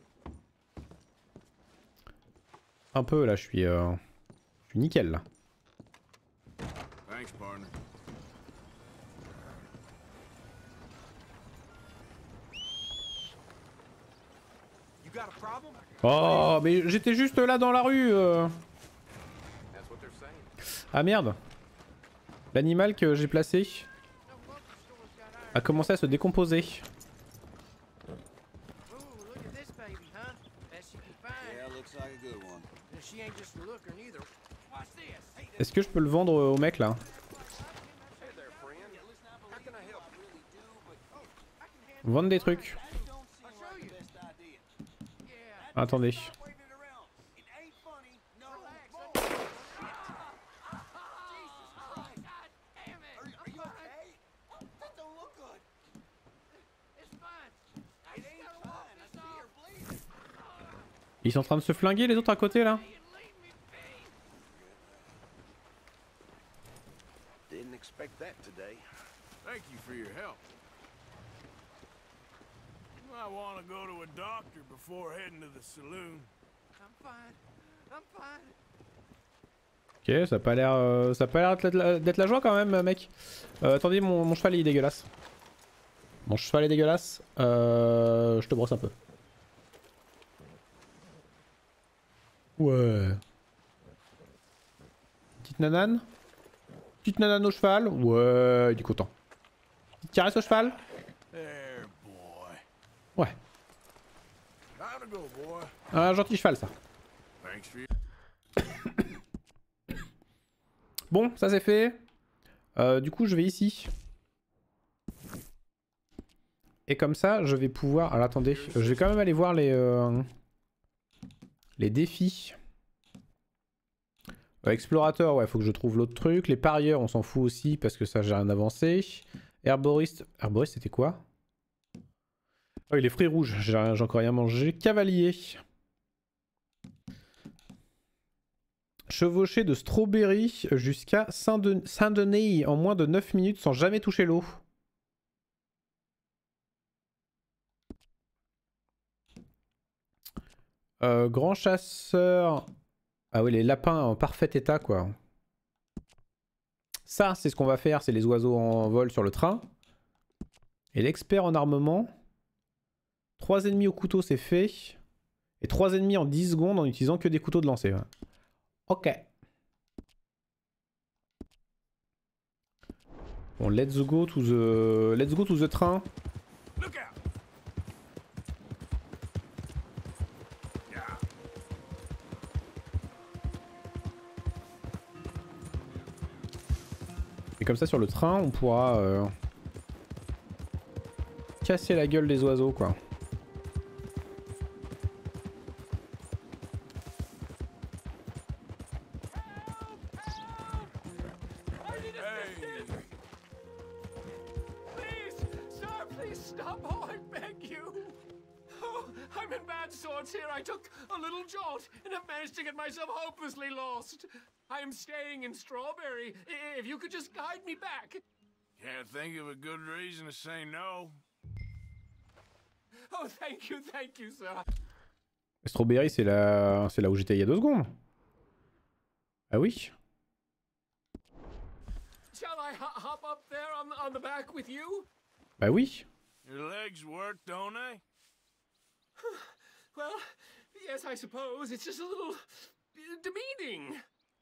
Un peu là, je suis nickel là. Thanks, partner. Oh, mais j'étais juste là dans la rue. Ah merde. L'animal que j'ai placé a commencé à se décomposer. Est-ce que je peux le vendre au mec là? Vendre des trucs. Attendez. Ils sont en train de se flinguer les autres à côté là. Didn't expect that today. Thank you for your help. I want to go to a doctor before heading to the saloon. I'm fine. I'm fine. Ok, ça a pas l'air d'être la joie quand même, mec. Attendez, mon cheval il est dégueulasse. Mon cheval est dégueulasse. Je te brosse un peu. Ouais. Petite nanane. Petite nanane au cheval. Ouais, il est content. Petite caresse au cheval. Ouais. Un gentil cheval ça. Bon, ça c'est fait. Du coup, je vais ici. Et comme ça, je vais pouvoir... Alors attendez, je vais quand même aller voir les défis. Explorateur, ouais, faut que je trouve l'autre truc. Les parieurs, on s'en fout aussi parce que ça, j'ai rien avancé. Herboriste. Herboriste, c'était quoi? Oh, les fruits rouges, j'ai encore rien mangé. Cavalier. Chevaucher de Strawberry jusqu'à Saint-Denis en moins de 9 minutes sans jamais toucher l'eau. Grand chasseur. Ah oui, les lapins en parfait état quoi. Ça, c'est ce qu'on va faire, c'est les oiseaux en vol sur le train. Et l'expert en armement. 3 ennemis au couteau, c'est fait. Et 3 ennemis en 10 secondes en utilisant que des couteaux de lancer. Ouais. Ok. Bon, let's go to the train. Et comme ça sur le train, on pourra casser la gueule des oiseaux quoi. I am staying in Strawberry. If you could just guide me back. Can't think of a good reason to say no. Oh, thank you, sir. Strawberry, c'est là où j'étais il y a 2 secondes. Ah oui. Shall I hop up there on the back with you? Bah oui. Your legs work, don't they? Well, yes, I suppose. It's just a little demeaning.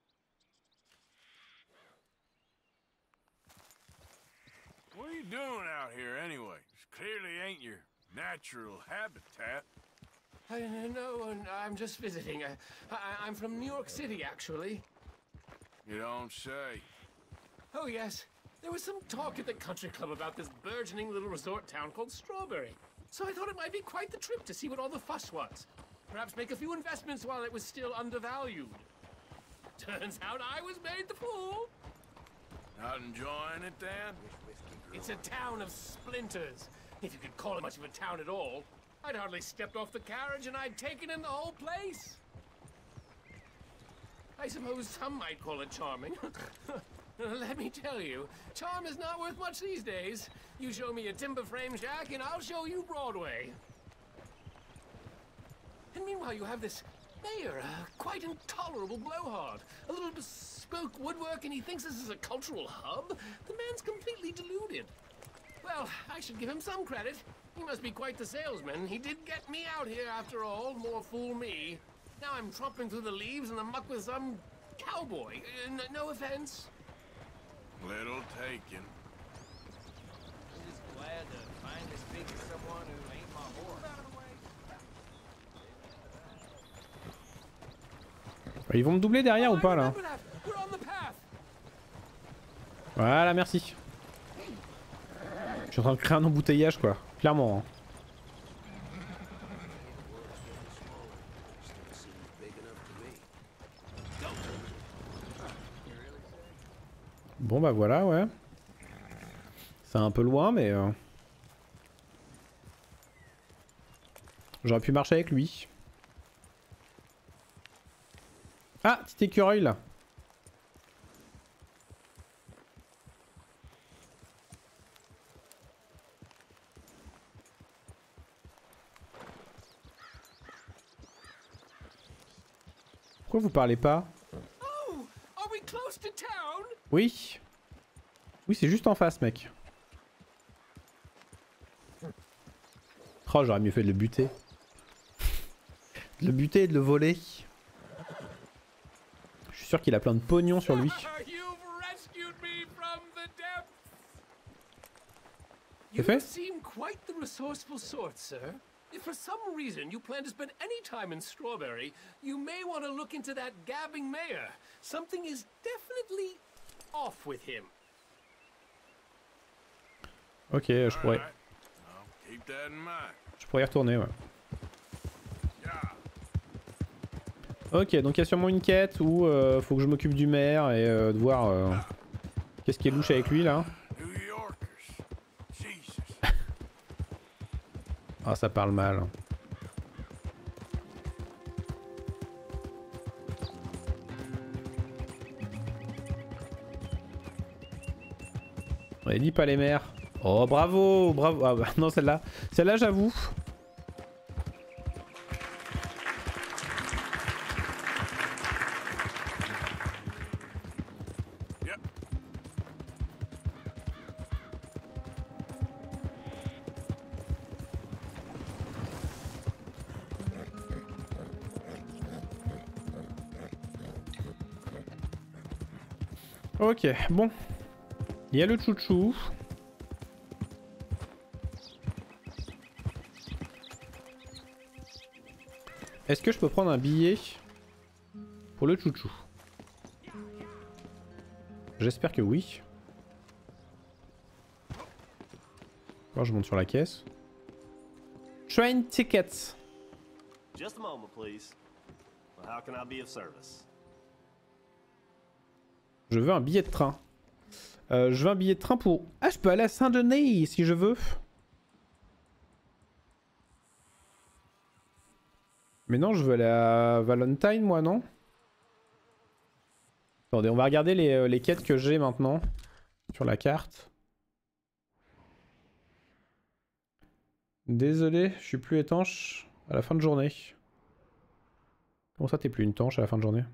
What are you doing out here anyway? This clearly ain't your natural habitat. No, I'm just visiting. I'm from New York City, actually. You don't say. Oh, yes. There was some talk at the country club about this burgeoning little resort town called Strawberry. So I thought it might be quite the trip to see what all the fuss was. Perhaps make a few investments while it was still undervalued. Turns out I was made the fool. Not enjoying it, then? It's a town of splinters, if you could call it much of a town at all. I'd hardly stepped off the carriage and I'd taken in the whole place. I suppose some might call it charming. Let me tell you, charm is not worth much these days. You show me a timber frame shack and I'll show you Broadway. And meanwhile you have this mayor, a quite intolerable blowhard. A little bespoke woodwork and he thinks this is a cultural hub? The man's completely deluded. Well, I should give him some credit. He must be quite the salesman. He did get me out here after all, more fool me. Now I'm tromping through the leaves in the muck with some cowboy. No offense. Little taken. I'm just glad to finally speak to someone who ain't my horse. Ils vont me doubler derrière ou pas là? Voilà, merci. Je suis en train de créer un embouteillage quoi, clairement. Hein. Bon bah voilà, ouais. C'est un peu loin mais... J'aurais pu marcher avec lui. Ah, petit écureuil là. Pourquoi vous parlez pas? Oh, are we close to town? Oui. Oui, c'est juste en face, mec. Oh, j'aurais mieux fait de le buter. De le buter et de le voler. Je suis sûr qu'il a plein de pognon sur lui. C'est fait? You seem quite the resourceful sort, sir. If for some reason you plan to spend any time in Strawberry, you may want to look into that gabbing mayor. Something is definitely off with him. Ok, je pourrais. Je pourrais y retourner, ouais. Ok, donc il y a sûrement une quête où faut que je m'occupe du maire et de voir qu'est-ce qui est louche avec lui là. Ah, ça parle mal. On dit pas les maires. Oh, bravo, bravo. Ah bah non, celle-là j'avoue. Ok, bon. Il y a le chouchou. Est-ce que je peux prendre un billet pour le chouchou? J'espère que oui. Alors je monte sur la caisse. Train tickets. Just a moment, please. How can I be of service? Je veux un billet de train. Je veux un billet de train pour... Ah, je peux aller à Saint-Denis si je veux. Mais non, je veux aller à Valentine, moi, non? Attendez, on va regarder les quêtes que j'ai maintenant sur la carte. Désolé, je suis plus étanche à la fin de journée. Comment ça, t'es plus étanche à la fin de journée?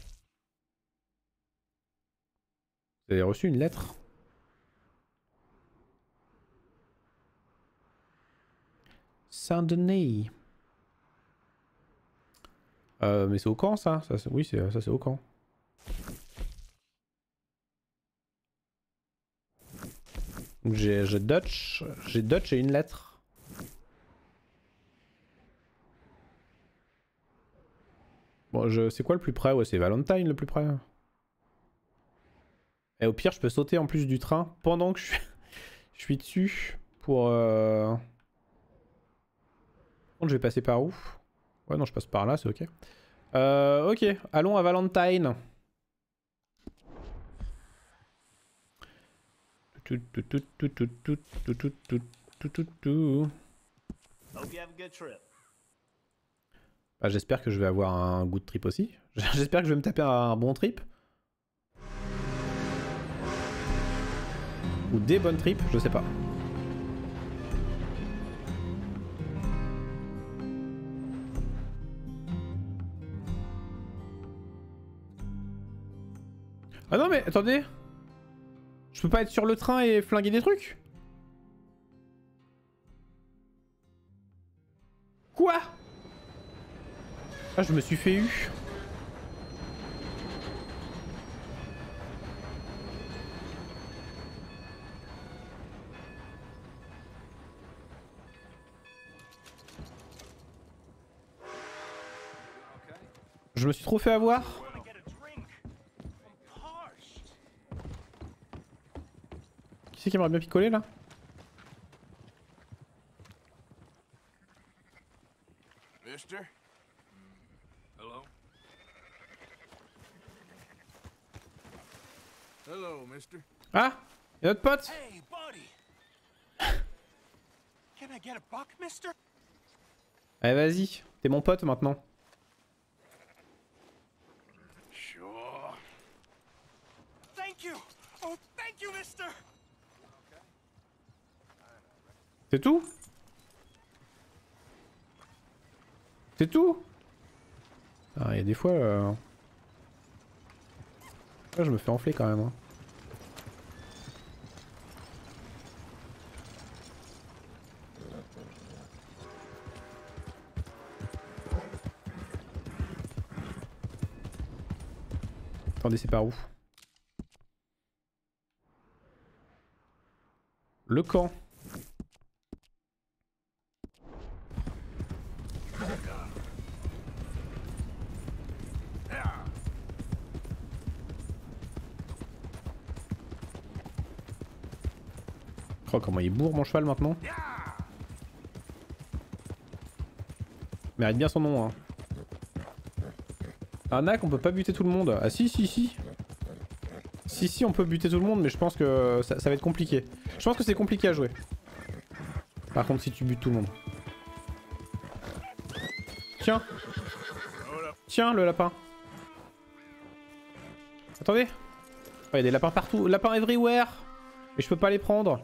Vous avez reçu une lettre? Saint-Denis. Mais c'est au camp ça, oui, ça c'est au camp. J'ai Dutch et une lettre. Bon, c'est quoi le plus près? Ouais, c'est Valentine le plus près. Et au pire, je peux sauter en plus du train pendant que je suis dessus pour... Par contre, je vais passer par où? Ouais, non, je passe par là, c'est ok. Ok, allons à Valentine. Bah, j'espère que je vais avoir un good trip aussi. J'espère que je vais me taper un bon trip. Ou des bonnes trips, je sais pas. Ah non mais attendez. Je peux pas être sur le train et flinguer des trucs? Quoi? Ah, je me suis fait eu. Je me suis trop fait avoir. Qui c'est qui m'aurait bien picolé là? Mister? Hello? Hello, mister. Ah, y'a notre pote. Hey, buddy. Can I get a buck, mister? Allez, vas-y, t'es mon pote maintenant. you, mister. C'est tout? C'est tout? Ah, il y a des fois... Là, je me fais enfler quand même. Hein. Attendez, c'est par où? Le camp. Oh, comment il bourre mon cheval maintenant. Mérite bien son nom, hein. Arnaque, on peut pas buter tout le monde. Ah si, si, si. Si, si, on peut buter tout le monde, mais je pense que ça va être compliqué. Je pense que c'est compliqué à jouer. Par contre, si tu butes tout le monde. Tiens. Tiens, le lapin. Attendez. Oh, il y a des lapins partout. Lapins everywhere. Et je peux pas les prendre.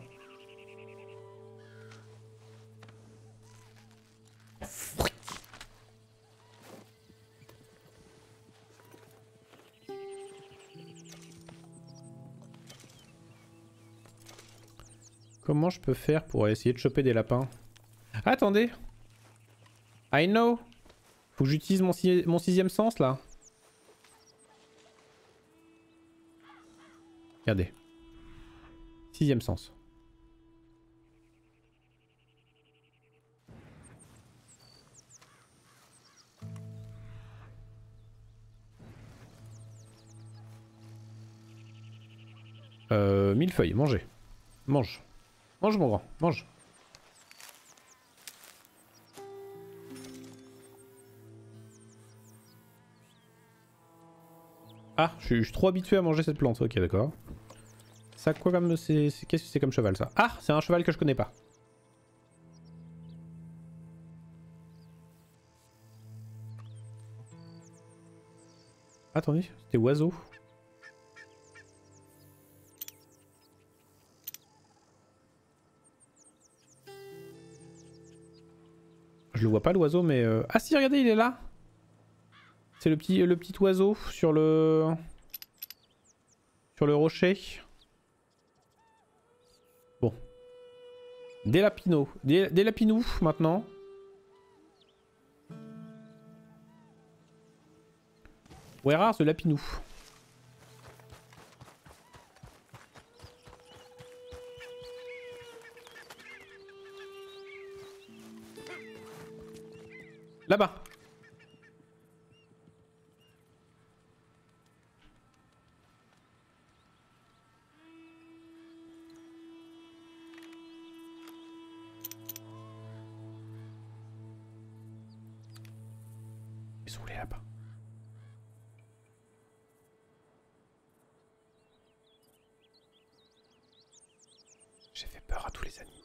Comment je peux faire pour essayer de choper des lapins? Attendez. I know. Faut que j'utilise mon sixième sens là. Regardez. Sixième sens. Millefeuille, mangez. Mange. Mange mon grand, mange. Ah, je suis trop habitué à manger cette plante, ok d'accord. Ça quoi comme... Qu'est-ce que c'est comme cheval ça? Ah, c'est un cheval que je connais pas. Attendez, c'était oiseau. Je le vois pas l'oiseau mais... Ah si regardez il est là. C'est le petit oiseau sur le... Sur le rocher. Bon. Des lapinous. Des lapinous maintenant. Where are the lapinous? Là-bas. Ils sont où les lapins? J'ai fait peur à tous les animaux.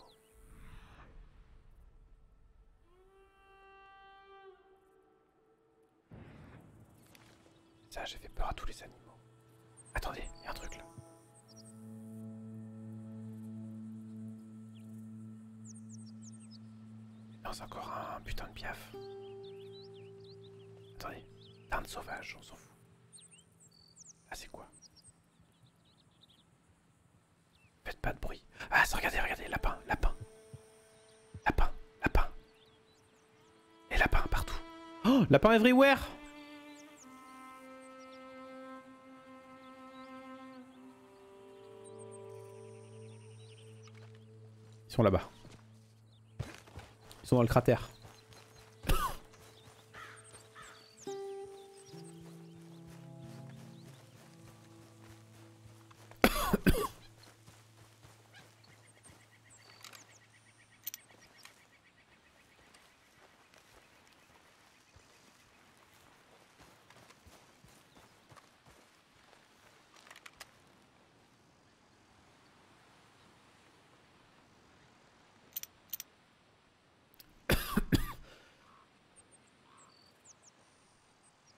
Ça, j'ai fait peur à tous les animaux. Attendez, il y a un truc là. Non, c'est encore un putain de piaf. Attendez, dinde sauvage, on s'en fout. Ah, c'est quoi? Faites pas de bruit. Ah, regardez, regardez, lapin, lapin. Lapin, lapin. Les lapins partout. Oh, lapin everywhere! Ils sont là-bas. Ils sont dans le cratère.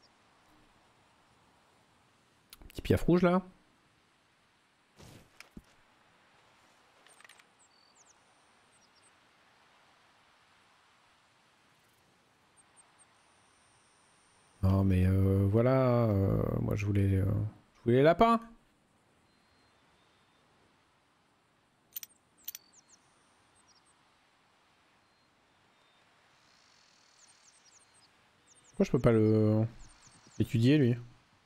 Petit piaf rouge là. Non mais voilà, moi je voulais les lapins. Pourquoi je peux pas le étudier lui?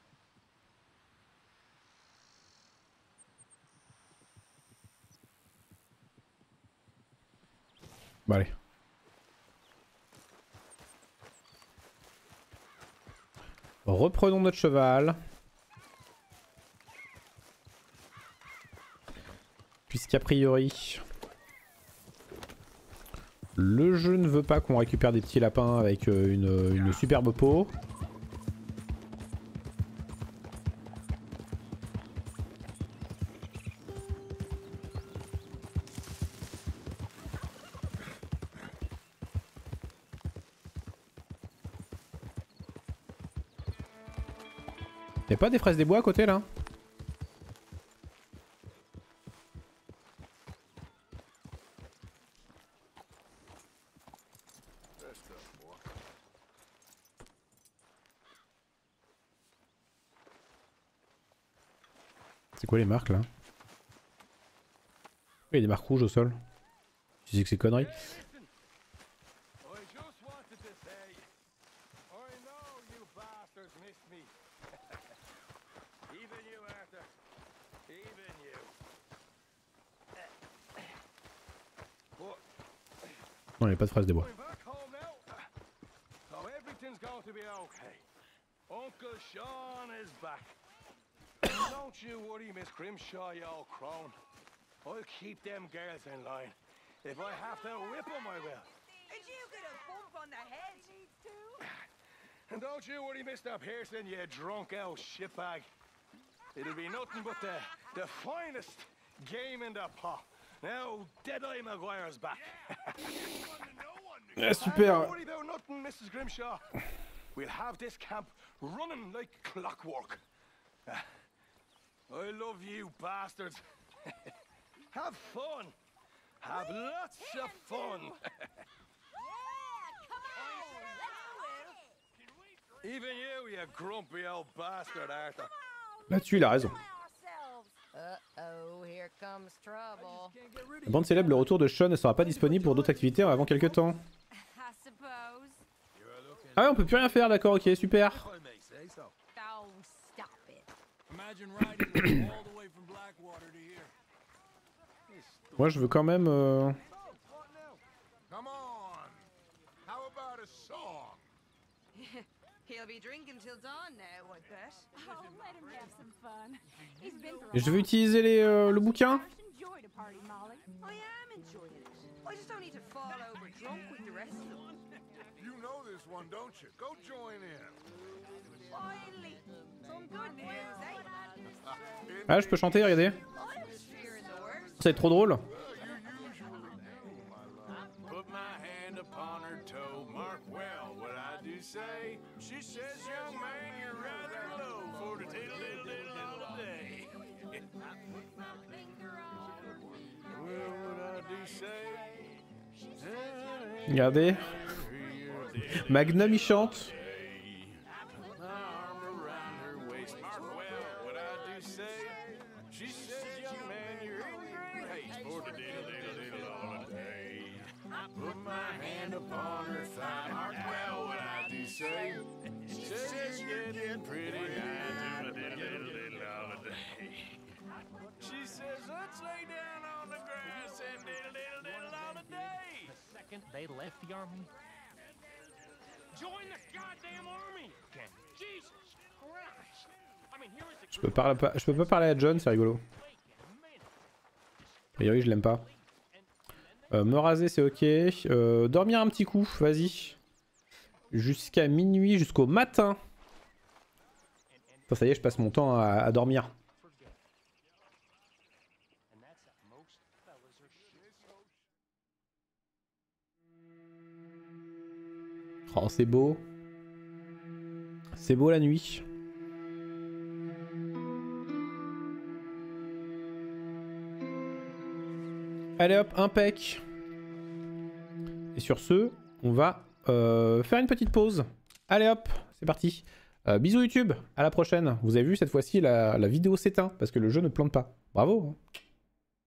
Bon allez. Reprenons notre cheval. Puisqu'a priori... Le jeu ne veut pas qu'on récupère des petits lapins avec une superbe peau. Y'a pas des fraises des bois à côté là? C'est quoi les marques là? Il y a des marques rouges au sol. Tu sais que c'est conneries? Non, il n'y a pas de fraises des bois. Uncle Sean is back. Don't you worry, Miss Grimshaw, you old crone. I'll keep them girls in line. If I have to whip them, I will. Did you get a bump on the head? And don't you worry, Mr. Pearson, you drunk old shitbag. It'll be nothing but the finest game in the pot. Now, Deadeye Maguire's back. Ah, super. Don't worry about nothing, Mrs. Grimshaw. We'll have this camp running like clockwork. I love you bastards. Have fun. Have lots of fun. Even you grumpy old bastard, Arthur. Là-dessus, il a raison. Uh-oh, here comes trouble. La bande célèbre, le retour de Sean ne sera pas disponible pour d'autres activités avant quelques temps. Ah ouais, on peut plus rien faire, d'accord, ok, super. Moi je veux quand même... Et je veux utiliser le bouquin. Ah, je peux chanter, regardez. Ça va être trop drôle. Regardez. Magnum il chante. They left the army. Join the goddamn army again. Jesus Christ. I mean, here is the... Je peux pas parler à John, c'est rigolo. A priori, je l'aime pas. Me raser, c'est ok. Dormir un petit coup, vas-y. Jusqu'à minuit, jusqu'au matin. Ça y est, je passe mon temps à dormir. Oh, c'est beau. C'est beau la nuit. Allez hop, impec. Et sur ce, on va faire une petite pause. Allez hop, c'est parti. Bisous YouTube, à la prochaine. Vous avez vu, cette fois-ci, la vidéo s'éteint parce que le jeu ne plante pas. Bravo. Hein.